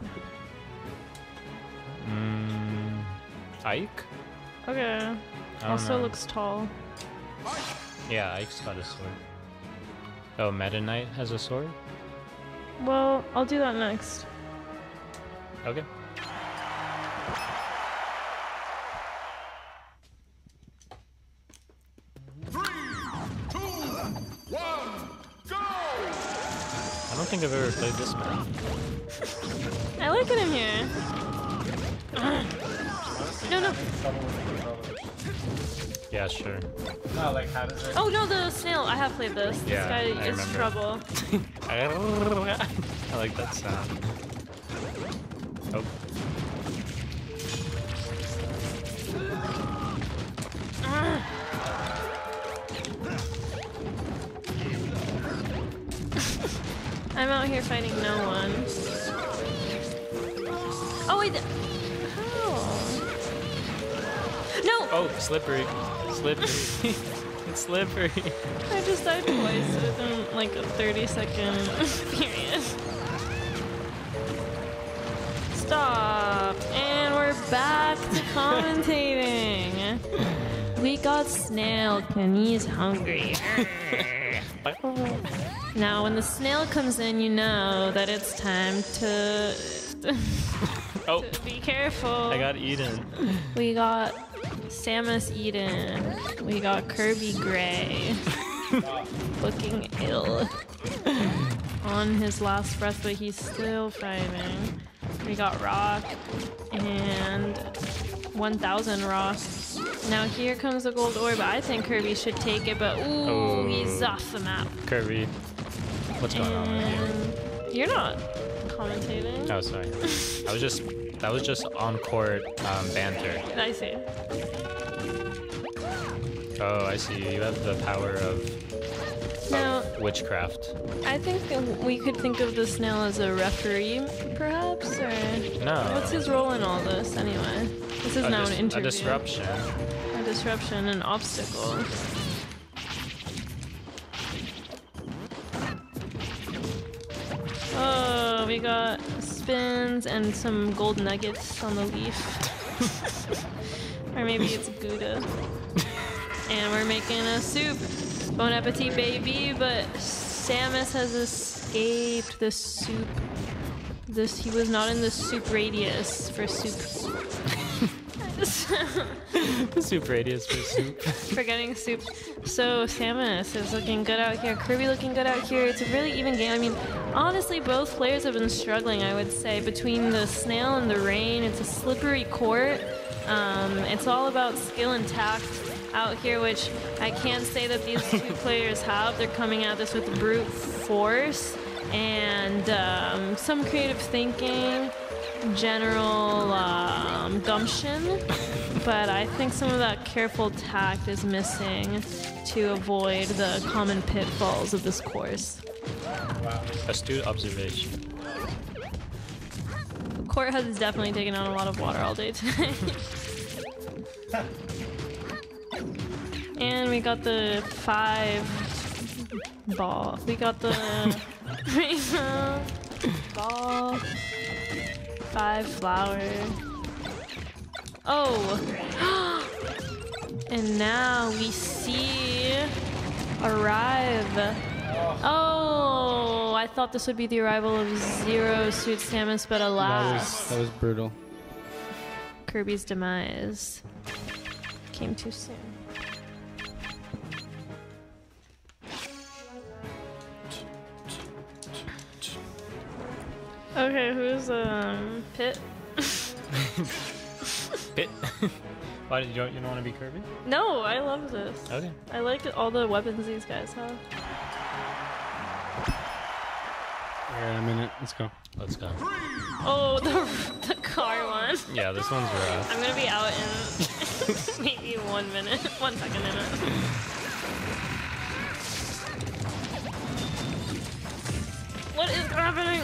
Mm, Ike? Okay. I don't Also know. looks tall. Yeah, Ike's got a sword. Oh, Meta Knight has a sword? Well, I'll do that next. Okay. I don't think I've ever played this map. I like it in here. No, no. Yeah, sure. No, like how does it? Oh no, the snail. I have played this. Yeah, this guy I is remember. trouble. I like that sound. Oh. I'm out here fighting no one. Oh wait. How? No! Oh, slippery. Slippery. It's slippery. I just died twice within like a thirty second period. Stop! And we're back to commentating. We got Snail, and he's hungry. Now, when the snail comes in, you know that it's time to, Oh, to be careful. I got eaten. We got Samus Eden. We got Kirby Gray. Looking ill. On his last breath, but he's still fighting. We got Rock and one thousand Ross. Now here comes the gold orb. I think Kirby should take it, but ooh, Oh. he's off the map. Kirby, what's going on with And you're not commentating. you? Oh, sorry. I was just, that was just on court um, banter. I see. Oh, I see. You have the power of Now, witchcraft. I think that we could think of the snail as a referee, perhaps, or No. what's his role in all this anyway? This is a, now dis- an interview. a disruption. A disruption, an obstacle. Oh, we got spins and some gold nuggets on the leaf. Or maybe it's Gouda. And we're making a soup. Bon appetit, baby, but Samus has escaped the soup. This he was not in the soup radius for soup. The soup radius for soup. For getting soup. So Samus is looking good out here. Kirby looking good out here. It's a really even game. I mean, honestly, both players have been struggling, I would say. Between the snail and the rain, it's a slippery court. Um, it's all about skill and tact out here, which I can't say that these two players have. They're coming at this with brute force and um, some creative thinking, general um, gumption, but I think some of that careful tact is missing to avoid the common pitfalls of this course. Astute observation. The court has definitely taken on a lot of water all day today. And we got the five ball. We got the rainbow ball. Five flower. Oh! And now we see arrive. Oh! I thought this would be the arrival of Zero Suit Samus, but That alas. was that was brutal. Kirby's demise came too soon. Okay, who's um Pit? Pit. Why did you don't, you don't want to be Kirby? No, I love this. Okay. I like all the weapons these guys have. Alright, a minute. Let's go. Let's go. Oh, the the car one. Yeah, this one's rough. I'm gonna be out in maybe one minute, one second in it. What is happening?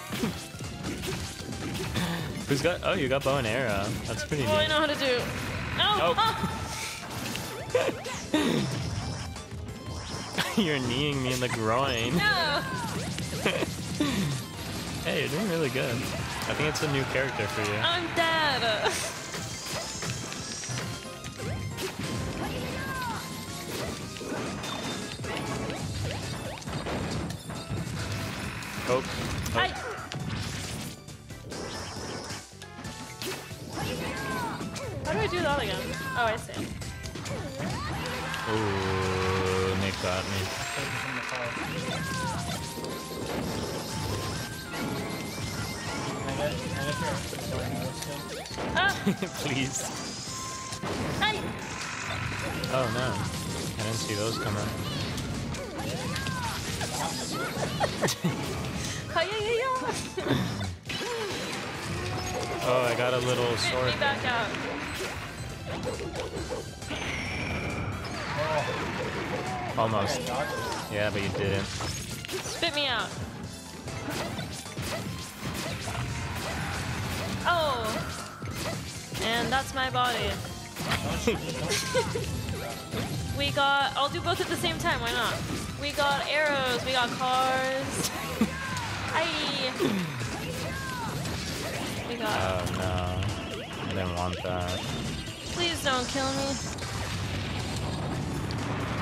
Who's got? Oh, you got bow and arrow. That's pretty Oh, I neat. know how to do. No. Oh. Oh, You're kneeing me in the groin. no. Hey, you're doing really good. I think it's a new character for you. I'm dead. Oh. I. How do I do that again? Oh, I see. Ooh, Nick got me. Ah, Please. I. Oh no. I didn't see those coming. Hi, yeah, yeah, yeah. Oh, I got a little Spit sword. me back out. Almost. Yeah, but you didn't. Spit me out. Oh. And that's my body. We got, I'll do both at the same time, why not? We got arrows, we got cars. Aye. We got, Oh no. I didn't want that. please don't kill me.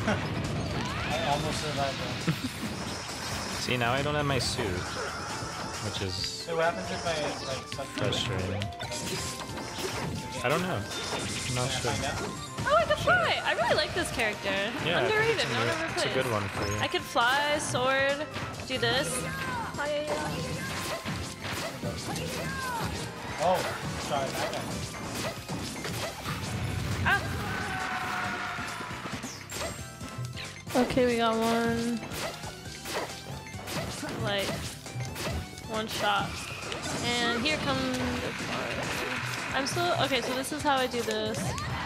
I almost survived that. See, now I don't have my suit, which is So what happens if I like suck frustrating. I don't know. I'm not sure. Find out? Oh, I can fly! I really like this character. Yeah, I think Underrated, it's a, not new- overplayed. it's a good one for you. I could fly, sword, do this. Hi. Oh, sorry, that guy. Ah. Okay, we got one life, one shot, and here comes the card. I'm still okay. So this is how I do this.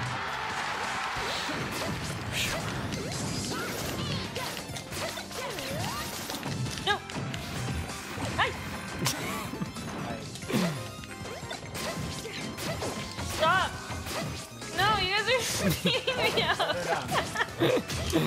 No. Hi. Stop. No, you guys are speeding me up.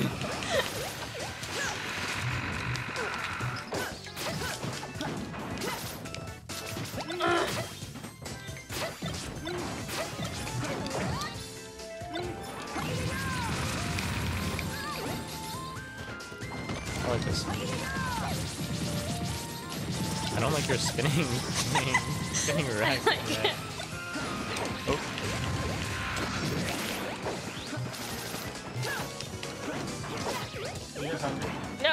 I like this. I don't like your spinning, spinning, spinning right. like right. it. Oh. You guys hungry? No.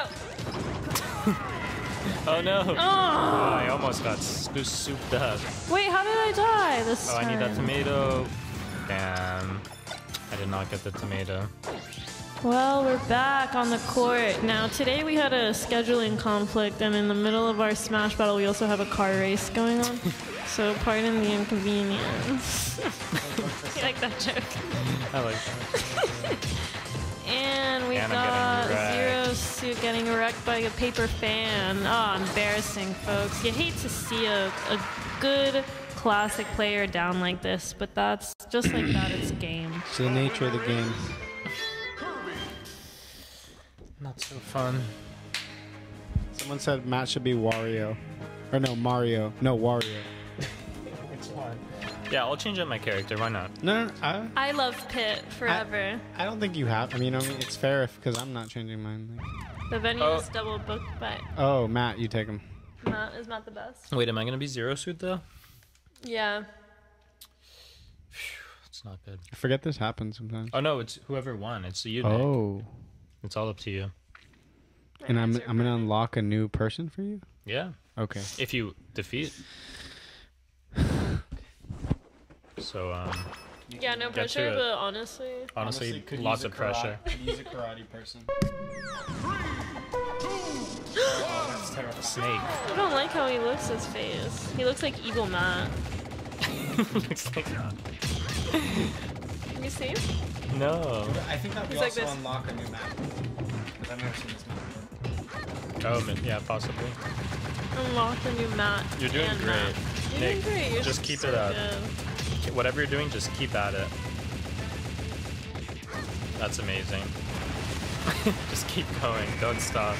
Oh no! Oh, Oh. I almost got sp- souped up. Wait, how did I die this Oh, I need that time? tomato. Damn. I did not get the tomato. Well, we're back on the court. Now, today we had a scheduling conflict, and in the middle of our Smash battle, we also have a car race going on. So, pardon the inconvenience. You like that joke? I like that. And we And I'm got getting wrecked. Zero Suit getting wrecked by a paper fan. Oh, embarrassing, folks. You hate to see a, a good classic player down like this, but that's just like that, it's game. It's the nature of the game. Not so fun. Someone said Matt should be Wario. Or no, Mario. No, Wario. Which one? Yeah, I'll change up my character. Why not? No, no, no I, I love Pit forever. I don't think you have. I mean, I mean it's fair if because I'm not changing mine. The venue Oh. is double booked by Oh, Matt, you take him. Matt. Is Matt the best? Wait, am I gonna be Zero Suit though? Yeah. It's not good. I forget this happens sometimes. Oh no, it's whoever won. It's you. Nick. Oh, It's all up to you. and I'm I'm gonna unlock a new person for you. Yeah. Okay. If you defeat. So um, Yeah, no Get pressure, to it. but honestly. honestly, could lots use of a karate- pressure. Could use a karate person. Oh, that's terrifying. Snake. I don't like how he looks his face. He looks like evil Matt. Looks like Can you see? no. I think that we He's like also this. unlock a new map. Because I've never seen this map before. Oh ma- yeah, possibly. Unlock a new Matt. You're doing and great. Matt. You're Nick, doing great. You're just keep so it up. good. Whatever you're doing, just keep at it. That's amazing. Just keep going. Don't stop.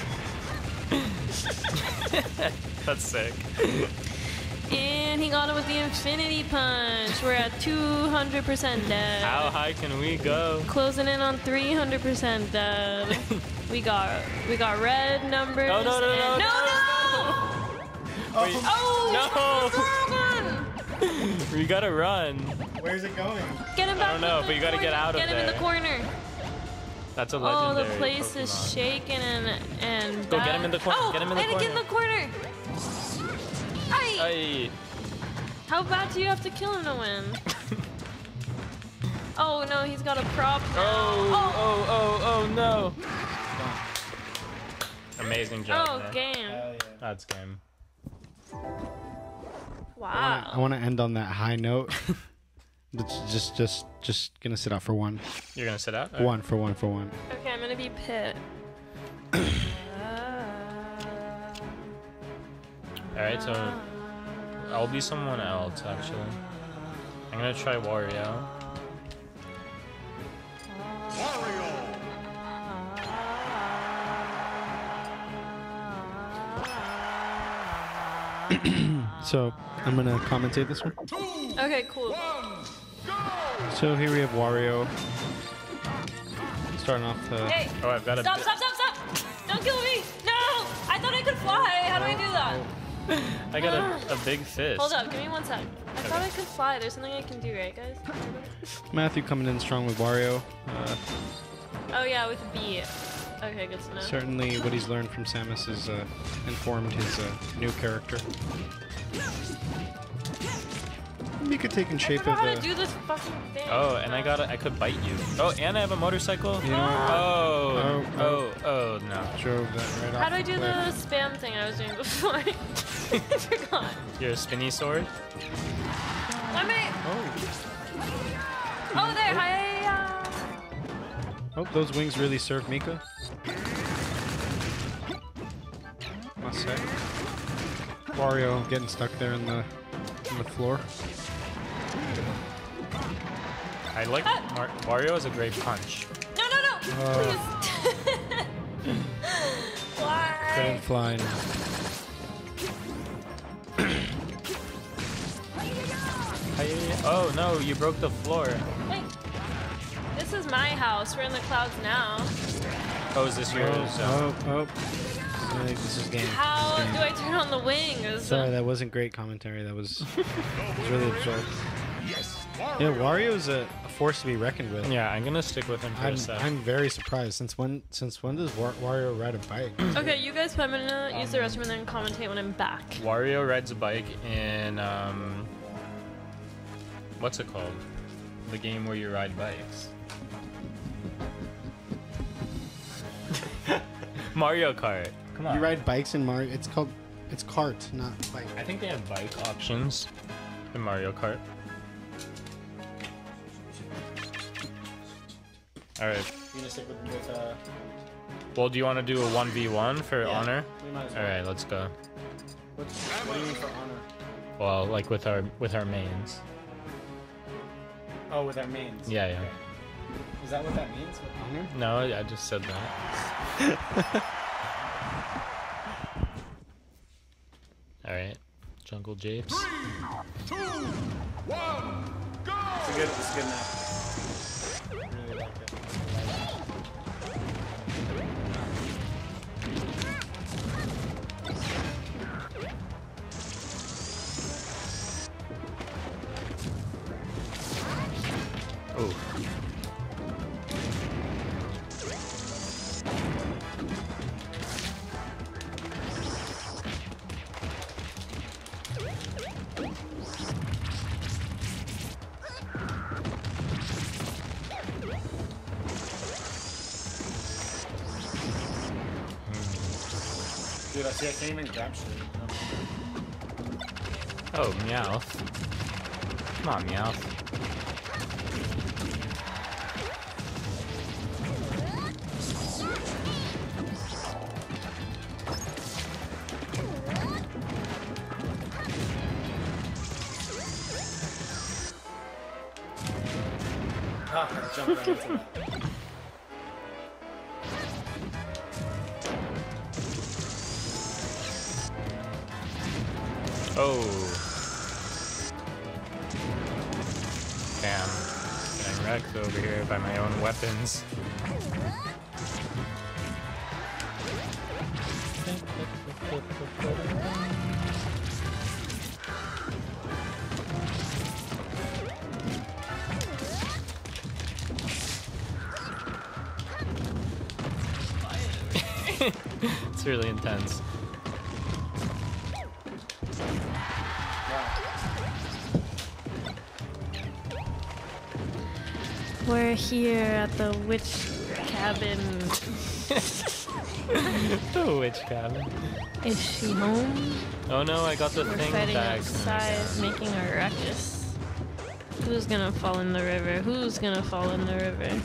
That's sick. And he got it with the Infinity Punch. We're at two hundred percent dead. How high can we go? Closing in on three hundred percent dead. we got we got red numbers. No, no, no, no, and- no, no, Wait, Oh, no! You gotta run. Where's it going? Get him back. I don't know, in the but you gotta get corner. out of Get him in there. the corner. That's a Oh, legendary. the place is Pokemon. shaking and and. Go get bad. him in the corner, Oh, get him in the I had to get in the corner. Aye. Ay. How bad do you have to kill him to win? Oh no, he's got a prop now. Oh, oh, oh, oh, no. Amazing job. Oh, Nick. game. Hell yeah. That's game. Wow. I want to end on that high note. It's just, just, just gonna sit out for one. You're gonna sit out? One for one for one. Okay, I'm gonna be Pit. Alright, so I'll be someone else actually. I'm gonna try Wario. So I'm gonna commentate this one. Okay, cool. So here we have Wario. starting off the. Hey! Oh, I've got a. Stop, bi- stop, stop, stop! Don't kill me! No! I thought I could fly! How do I do that? I got a, a big fist. Hold up, give me one sec. I thought I could fly. There's something I can do, right, guys? Matthew coming in strong with Wario. Uh, Oh, yeah, with B. Okay, good to know. certainly, what he's learned from Samus has uh, informed his uh, new character. Mika taking I shape don't know of how to uh, do this fucking thing. Oh, and I got a, I could bite you. Oh, and I have a motorcycle. You know, Oh, Oh, oh, oh, no. drove that right off. How do I the do cliff. the spam thing I was doing before? I forgot. You're a spinny sword. Why am I? Oh. Oh, there. Hi. Uh... Oh, those wings really serve Mika. Must say. Wario getting stuck there in the in the floor. I like Ah. Mar- Wario is a great punch. No, no, no. Uh. Please. Why? Couldn't fly now. Oh no, you broke the floor. Wait. This is my house. We're in the clouds now. Oh, is this yours? Oh, oh, oh. I think this is game. How This is do game. I turn on the wings? Sorry, that wasn't great commentary. That was, was really absurd. Yeah, Wario's a, a force to be reckoned with. Yeah, I'm gonna stick with him for I'm, a sec. I'm very surprised. Since when? Since when does War- Wario ride a bike? Okay, you guys, I'm gonna use the restroom and then commentate when I'm back. Wario rides a bike in um, what's it called? The game where you ride bikes. Mario Kart. Come on. You ride bikes in Mario. It's called. It's kart, not bike. I think they have bike options in Mario Kart. All right. You gonna stick with, with uh? Well, do you want to do a one v one for Yeah, honor? we might as All right, let's go. What's, what do you mean for honor? Well, like with our with our mains. Oh, with our mains. Yeah, yeah. Is that what that means? With honor? No, I just said that. All right, Jungle Japes. It's a good. It's good enough. Really like it. Oh. Dude, I see. I can't even grab shit. Oh, Meowth. Come on, Meowth. Ah, I jumped right into it. Oh. Damn. Getting wrecked over here by my own weapons. It's really intense. We're here at the witch cabin. The witch cabin. Is she home? Oh no, I got the We're thing fighting back. outside, making a ruckus. Who's gonna fall in the river? Who's gonna fall in the river?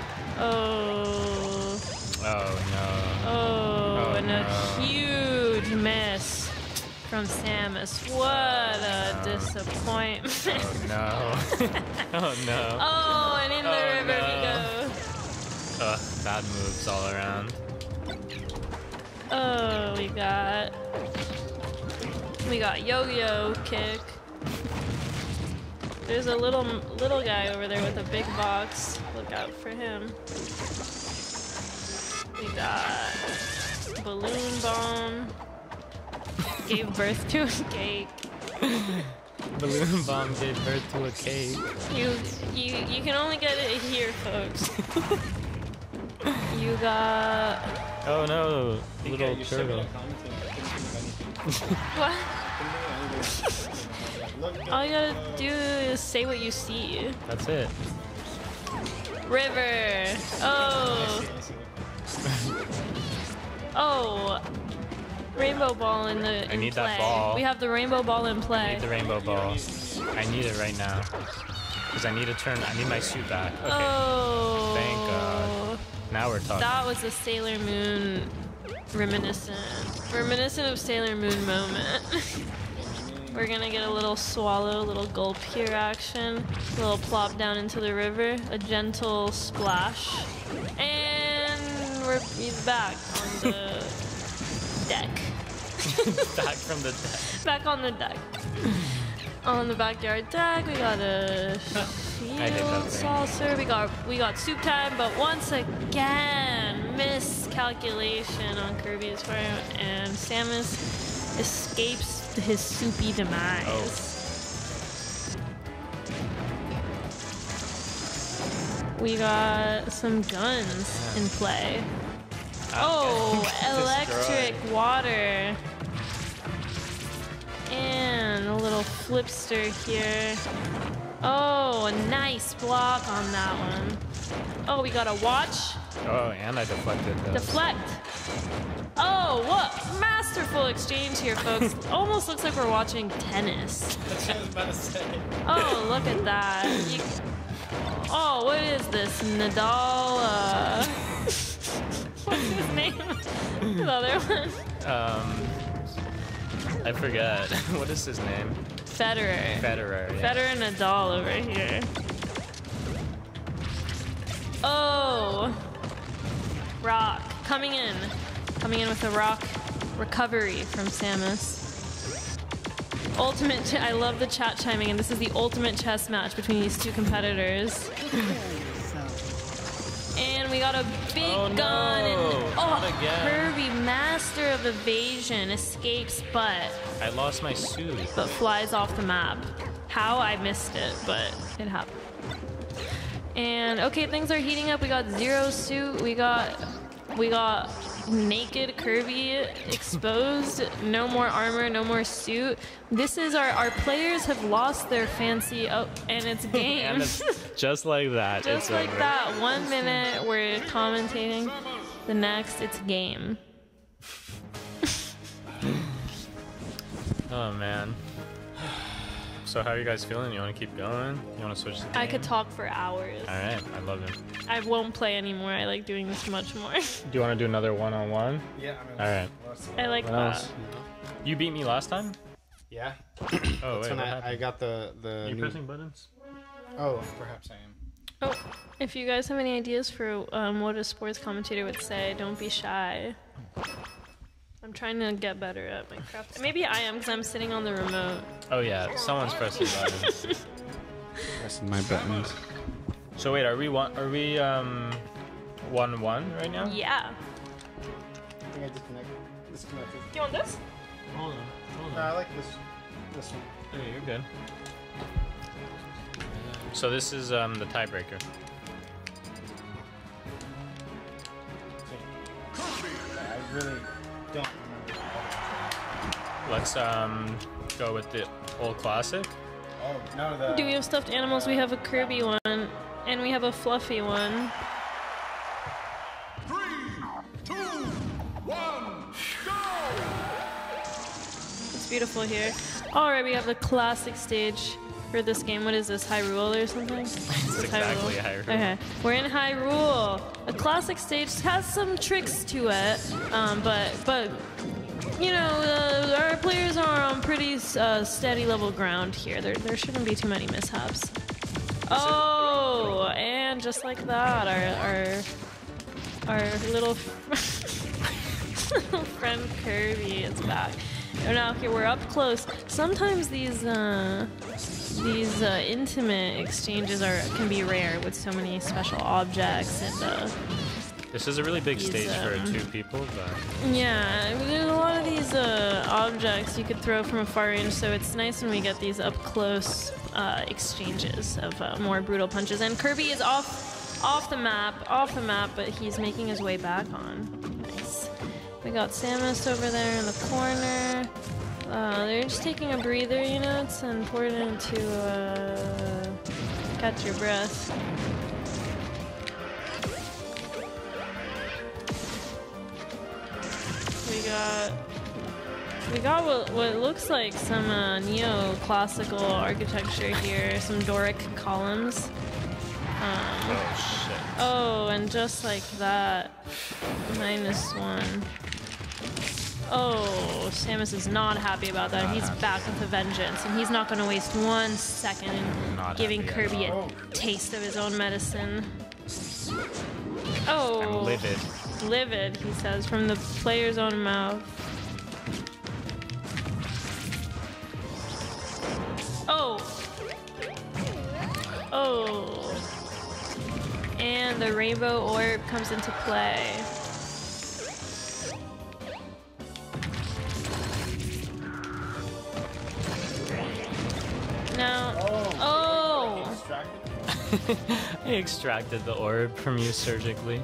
Oh, Oh no. oh, Oh, and no. a huge mess from Samus. What a No. disappointment. Oh no. Oh no. Oh, and in the Oh, river no. we go. Ugh, bad moves all around. Oh, we got we got yo-yo kick. There's a little little guy over there with a big box. Look out for him. We got balloon bomb. Gave birth to a cake. Balloon bomb gave birth to a cake. You you you can only get it here, folks. You got Oh no, Yeah, little you're so good turtle. at commenting, I couldn't think of anything. what? Couldn't think of anything. Look at All you gotta the- do is say what you see. That's it. River. Oh. I see, I see. Oh. Rainbow ball in the. I in need play. that ball. We have the rainbow ball in I play. need the rainbow ball. I need it right now. Because I need to turn, I need my suit back. Okay, Oh. Thank God. now we're talking. That was a Sailor Moon reminiscent. Reminiscent of Sailor Moon moment. We're gonna get a little swallow, a little gulp here action. A little plop down into the river. A gentle splash. And we're he's back on the deck. Back from the deck. Back on the deck. On the backyard deck, we got a hate that shield thing. saucer. We got we got soup time, but once again, miscalculation on Kirby's part, and Samus escapes his soupy demise. We got some guns in play. Oh, electric water. And a little flipster here. Oh, a nice block on that one. Oh, we got a watch. Oh, and I deflected this. Deflect. Oh, what masterful exchange here, folks. Almost looks like we're watching tennis. That's what I was about to say. Oh, look at that. You... Oh, what is this? Nadal, uh... What's his name? The other one? Um, I forget. What is his name? Federer. Federer. Yeah. Federer Nadal over here. Oh! Rock. Coming in. Coming in with a rock recovery from Samus. Ultimate, ch I love the chat chiming in. This is the ultimate chess match between these two competitors. And we got a big Oh, gun. And, no, not oh, again. Kirby, master of evasion, escapes, but I lost my suit. but flies off the map. How I missed it, but it happened. And okay, things are heating up. We got zero suit. We got we got naked Kirby exposed. No more armor. No more suit. This is our our players have lost their fancy. Oh, and it's game. And it's just like that. Just it's like over. that. One minute we're commentating. The next it's game. Oh man. So how are you guys feeling? You want to keep going? You want to switch the game? I could talk for hours. All right, I love it. I won't play anymore. I like doing this much more. Do you want to do another one-on-one? Yeah, I mean, All right. what's- I like What that. else? You beat me last time? Yeah. Oh That's wait, when what I, happened? I got the the. you new- pressing buttons? Oh, perhaps I am. Oh, if you guys have any ideas for um, what a sports commentator would say, don't be shy. I'm trying to get better at Minecraft. Maybe I am because I'm sitting on the remote. Oh yeah, someone's pressing buttons. Pressing my buttons. So wait, are we one? Are we um one one right now? Yeah. I think I disconnected. Disconnected. Do you want this? Hold on, hold No, I like this. This one. Hey, you're good. So this is um the tiebreaker. I really don't remember. Let's um go with the old classic. Oh no, the. Do we have stuffed animals? We have a Kirby one, and we have a fluffy one. It's beautiful here. All right, we have the classic stage for this game. What is this, Hyrule or something? It's exactly Hyrule. Okay, we're in Hyrule. A classic stage has some tricks to it, um, but but you know uh, our players are on pretty uh, steady level ground here. There there shouldn't be too many mishaps. Oh, and just like that, our our our little little friend Kirby is back. And now here we're up close. Sometimes these uh, these uh, intimate exchanges are can be rare with so many special objects and uh, This is a really big These, stage for um, two people, but Yeah, there's a lot of these uh, objects you could throw from a far range, so it's nice when we get these up close uh, exchanges of uh, more brutal punches. And Kirby is off, off the map, off the map, but he's making his way back on. Nice. We got Samus over there in the corner. Uh, they're just taking a breather, you know. It's important to uh, catch your breath. We got we got what, what looks like some uh, neoclassical architecture here, some Doric columns. Um, oh shit. oh, and just like that, minus one. Oh, Samus is not happy about that. Not He's happy. back with a vengeance, and he's not going to waste one second in Not giving happy at Kirby a all. taste of his own medicine. Oh. I'm livid. Livid, he says, from the player's own mouth. Oh! Oh! And the rainbow orb comes into play. Now, oh! I extracted the orb from you surgically.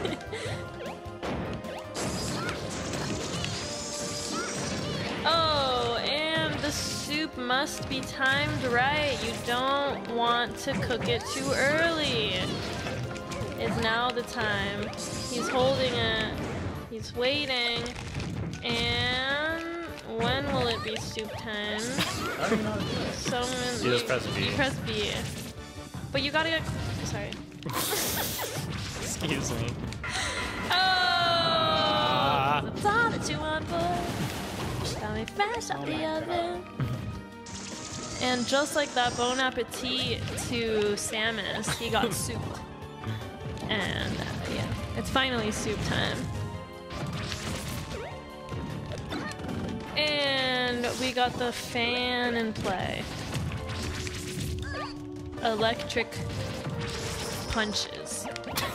Oh, and the soup must be timed right. You don't want to cook it too early. It's now the time. He's holding it. He's waiting. And when will it be soup time? Someone. You just press B. You press B. But you gotta get. Sorry. Excuse me. Oh! The thought that you want, boy. Got me fresh out the oven. And just like that Bon Appetit to Samus, he got soup. And uh, yeah, it's finally soup time. And we got the fan in play. Electric punches.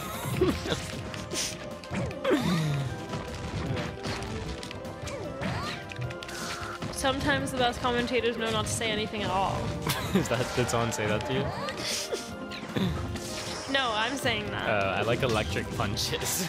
Sometimes the best commentators know not to say anything at all. Is that, did someone say that to you? No, I'm saying that. Uh, I like electric punches.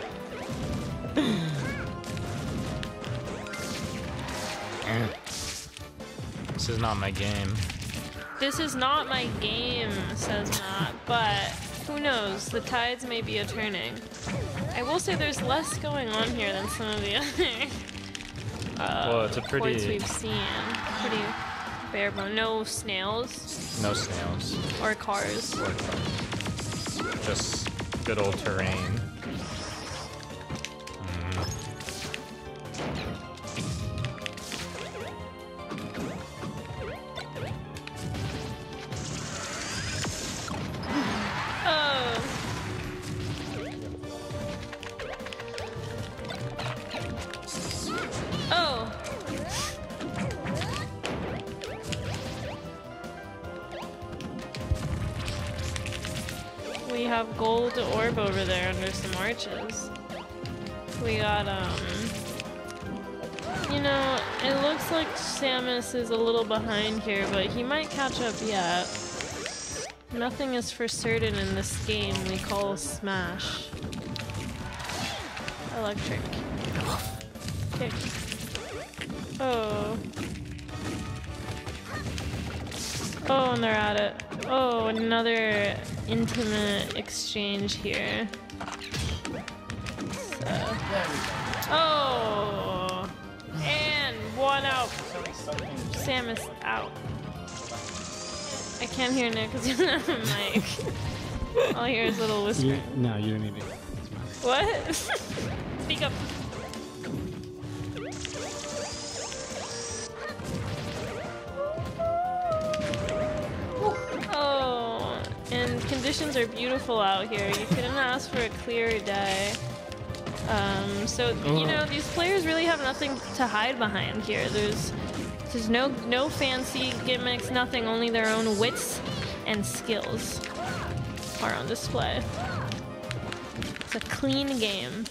This is not my game. This is not my game, says Matt, but who knows? The tides may be a turning. I will say there's less going on here than some of the other uh, Well, it's a pretty- ports we've seen. Pretty bare bone. No snails No snails. or cars. Or cars. Just good old terrain. Mm. Oh. Oh. We have gold orb over there under some arches. We got, um... You know, it looks like Samus is a little behind here, but he might catch up yet. Nothing is for certain in this game we call Smash. Electric. Kick. Oh. Oh, and they're at it. Oh, another intimate exchange here. So. Oh! And one out. Samus out. I can't hear Nick because he doesn't have a mic. All I hear is little whisper. You, no, you don't need it. What? Speak up. Oh, and conditions are beautiful out here. You couldn't ask for a clearer day. Um, so you know these players really have nothing to hide behind here. There's there's no no fancy gimmicks, nothing. Only their own wits and skills are on display. It's a clean game.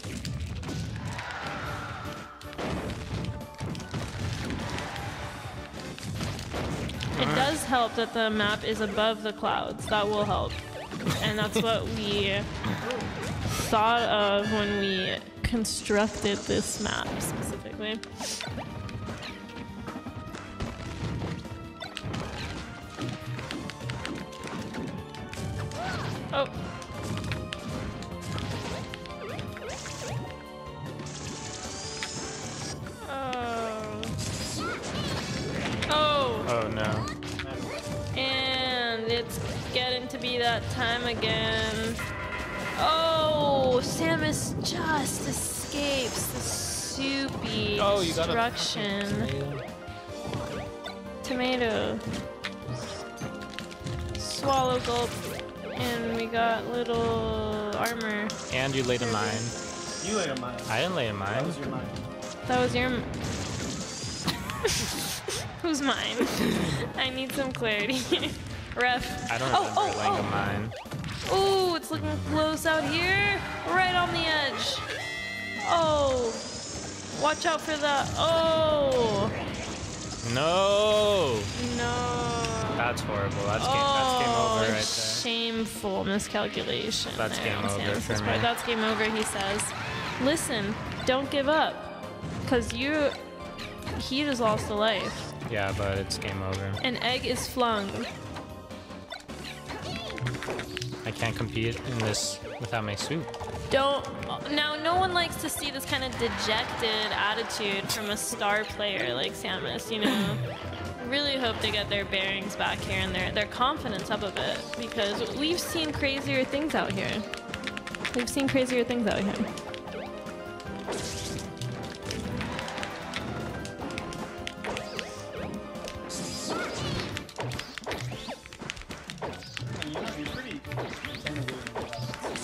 It does help that the map is above the clouds. That will help. And that's what we thought of when we constructed this map specifically. Oh. Oh. Oh no. And it's getting to be that time again. Oh, Samus just escapes the soupy Oh, you got a destruction. Tomato. Swallow gulp. And we got little armor. And you laid a mine. You laid a mine. I didn't lay a That mine. was your mine. That was your. m- Who's mine? I need some clarity. Ref. I don't Oh, remember oh, laying oh. a mine. Ooh, it's looking close out here. Right on the edge. Oh. Watch out for that. Oh. No! No. That's horrible. That's game, oh, that's game over right there. Shameful miscalculation. That's there game on over Samus's for part. me. That's game over, he says. Listen, don't give up. Because you. He just lost a life. Yeah, but it's game over. An egg is flung. I can't compete in this without my soup. Don't. Now, no one likes to see this kind of dejected attitude from a star player like Samus, you know? Really hope they get their bearings back here and their, their confidence up a bit, because we've seen crazier things out here. We've seen crazier things out here. You know, you're pretty intimidating with that.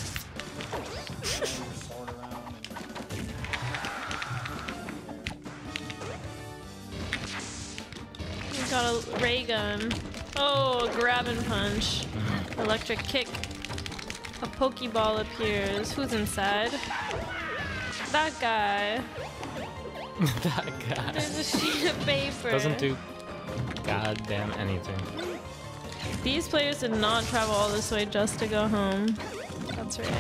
Sword around and- We got a ray gun. Oh, a grab and punch. Electric kick. A Pokeball appears. Who's inside? That guy. That guy There's a sheet of paper. doesn't do goddamn anything. These players did not travel all this way just to go home. That's right.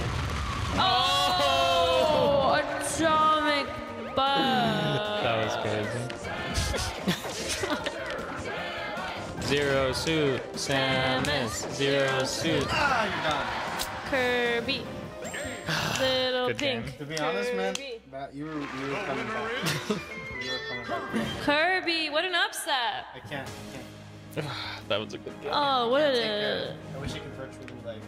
Oh! Atomic bug! That was crazy. Zero suit, Samus. Zero suit. Ah, you're done. Kirby. Little Good pink. game. To be honest, man, Kirby. that you were you were coming back. You were coming back. Kirby, what an upset! I can't. I can't. That was a good game. Oh, what Take a. a, I wish you could virtually like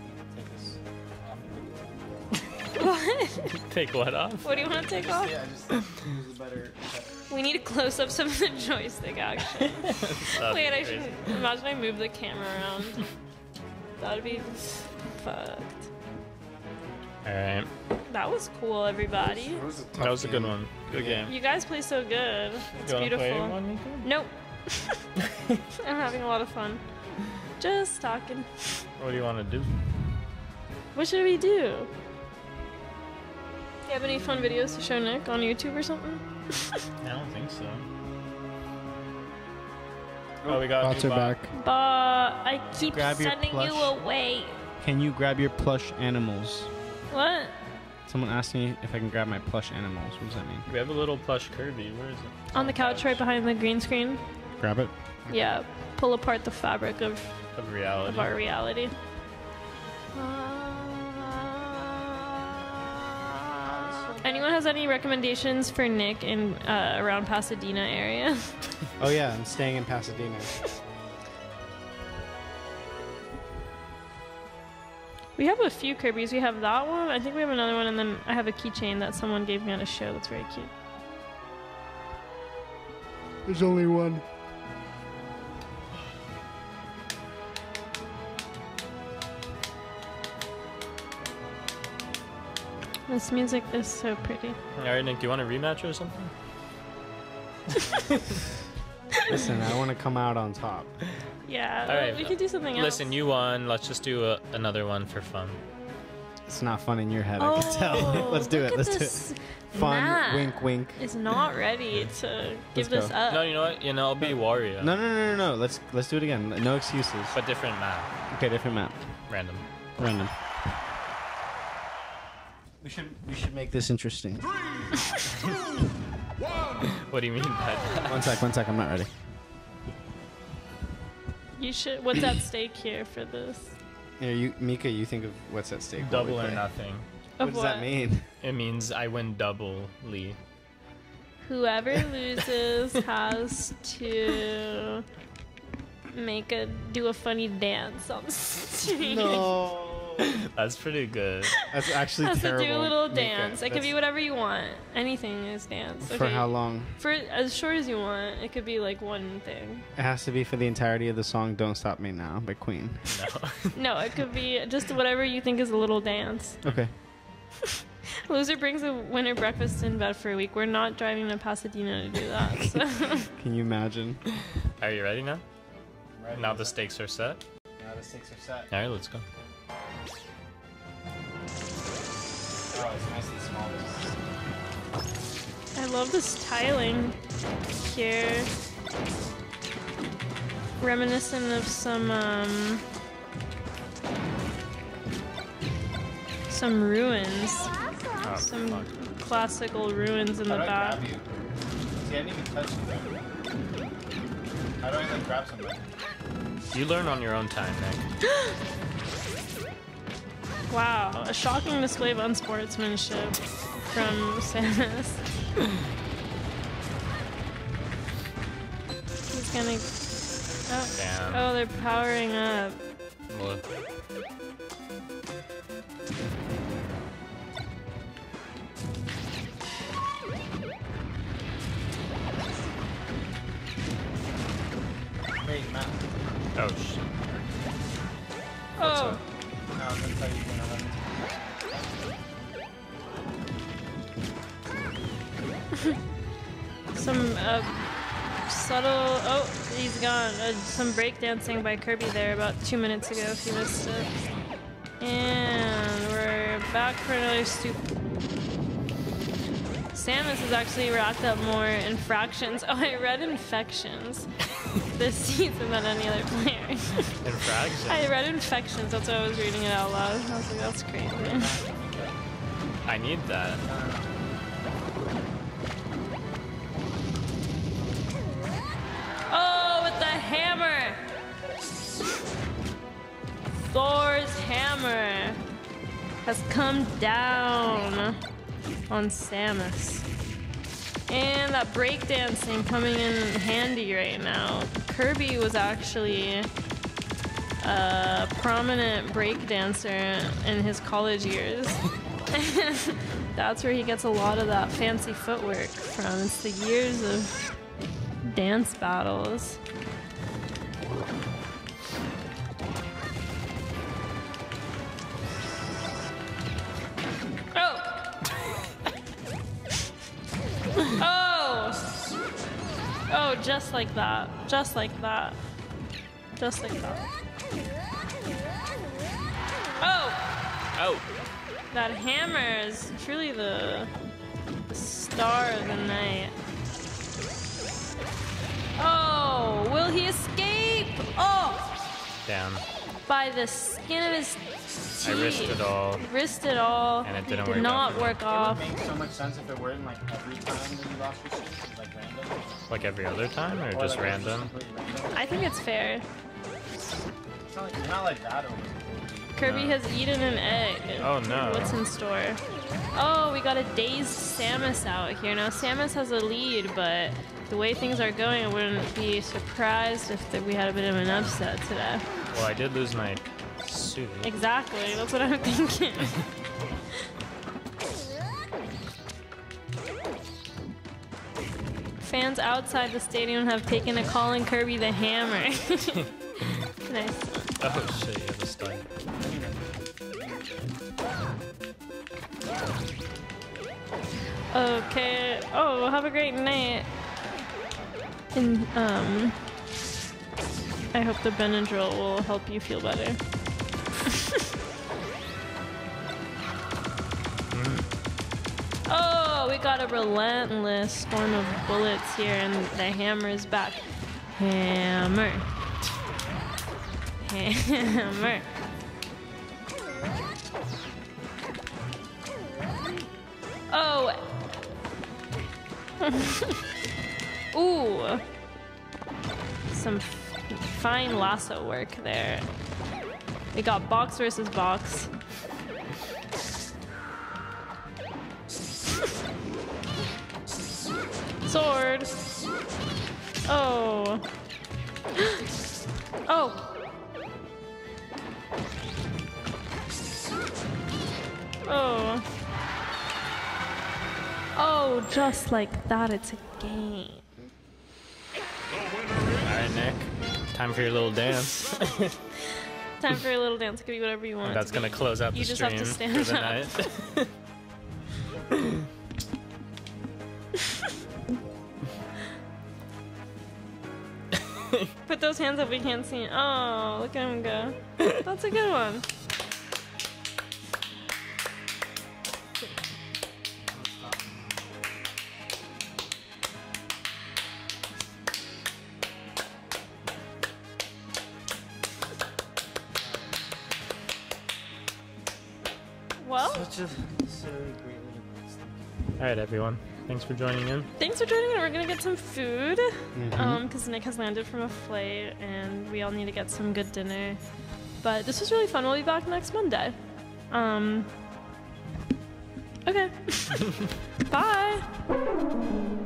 take this off. What? Take what off? What do you want to take off? Yeah, I just think it was a better. We need close-ups of the joystick action. That'd Wait, be I crazy. should imagine I move the camera around. That'd be fucked. Alright. That was cool, everybody. It was a tough That was a good game. one. Good game. You guys play so good. It's You wanna beautiful. play one, Nico? Nope. I'm having a lot of fun. Just talking. What do you want to do? What should we do? You have any fun videos to show Nick on YouTube or something? I don't think so. Oh, we got Bots new are bot. back. But I keep Grab your sending you plush. away. Can you grab your plush animals? What? Someone asked me if I can grab my plush animals. What does that mean? We have a little plush Kirby. Where is it? On the couch right behind the green screen. Grab it. Yeah. Pull apart the fabric of, Of reality. of our reality. Anyone has any recommendations for Nick in uh, around Pasadena area? Oh yeah, I'm staying in Pasadena. We have a few Kirby's. We have that one. I think we have another one, and then I have a keychain that someone gave me on a show that's very cute. There's only one. This music is so pretty. Alright, Nick, do you want a rematch or something? Listen, I want to come out on top. Yeah, All right, we could do something else. Listen, you won. Let's just do a, another one for fun. It's not fun in your head, I Oh, can tell. Let's do look it. at Let's do this. it. Fun, Matt wink, wink. is not ready to give Let's this go. up. No, you know what? You know, I'll be Wario. No, no, no, no, no. Let's let's do it again. No excuses. But different map. Okay, different map. Random. Random. We should we should make this interesting. What do you mean by that? One sec, one sec. I'm not ready. You should. What's at stake here for this? Here, you, Mika. You think of what's at stake? while we Double or play. nothing. What Of does that mean? It means I win doubly. Whoever loses has to make a do a funny dance on stream. No. That's pretty good. That's actually Has terrible. to do a little Mika. dance. It could That's- be whatever you want. Anything is dance. For how long? For as short as you want. It could be like one thing. It has to be for the entirety of the song "Don't Stop Me Now" by Queen. No. No, it could be just whatever you think is a little dance. Okay. Loser brings a winter breakfast in bed for a week. We're not driving to Pasadena to do that. So. Can you imagine? Are you ready now? Now the stakes are set. Now the stakes are set. All right, let's go. Oh, it's nice and small. I love this tiling here. Reminiscent of some um some ruins. Oh, Some fuck. classical ruins in the back. you? See, I didn't even touch you. How do I like grab somebody? You learn on your own time, Nick. Wow, a shocking display of unsportsmanship from Samus. He's gonna. Oh, Damn. oh, they're powering up. Well, Wait, Matt. oh shit. Oh, No, I'm gonna tell you when I'm some uh, subtle. Oh, he's gone. Uh, some breakdancing by Kirby there about two minutes ago if you missed it. And we're back for another soup. Samus has actually racked up more infractions. Oh, I read infections this season than any other player. Infraction. I read infections. That's why I was reading it out loud. I was like, that's crazy. I need that. Oh, with the hammer! Thor's hammer has come down on Samus. And that breakdancing coming in handy right now. Kirby was actually a prominent breakdancer in his college years. That's where he gets a lot of that fancy footwork from. It's the years of dance battles. Oh! Oh! Oh, just like that. Just like that. Just like that. Oh! Oh! That hammer is truly the star of the night. Oh, will he escape? Oh, Damn. by the skin of his teeth. I risked it all. Risked it all. And it didn't Did work not out for me. work It off. would make so much sense if it weren't like every time that you lost your streak, like random. Like every other time, or Or, just like, random? completely random. I think it's fair. It's not like, you're not like that over. Kirby No. has eaten an egg. Oh, no. What's in store? Oh, we got a dazed Samus out here. Now, Samus has a lead, but the way things are going, I wouldn't be surprised if th- we had a bit of an upset today. Well, I did lose my suit. Exactly, that's what I'm thinking. Fans outside the stadium have taken to calling Kirby the Hammer. Nice. Oh shit, you have a stun. Okay. Oh, well, have a great night. And um, I hope the Benadryl will help you feel better. Oh, we got a relentless storm of bullets here, and the hammer is back. Hammer. Hammer. Oh. Ooh. Some f fine lasso work there. We got box versus box. Sword. Oh. Oh. Oh. Oh, just like that, it's a game. Alright, Nick. Time for your little dance. Time for a little dance. It could be whatever you want. And that's it to gonna be. close out You the just have stream to stand for the up. night. Put those hands up, we can't see. Oh, look at him go. That's a good one. Well, Such a silly, great little place. Alright, everyone. Thanks for joining in. thanks for joining in. We're gonna get some food. Mhm. Um, because Nick has landed from a flight and we all need to get some good dinner. But this was really fun. We'll be back next Monday. Um, okay. Bye.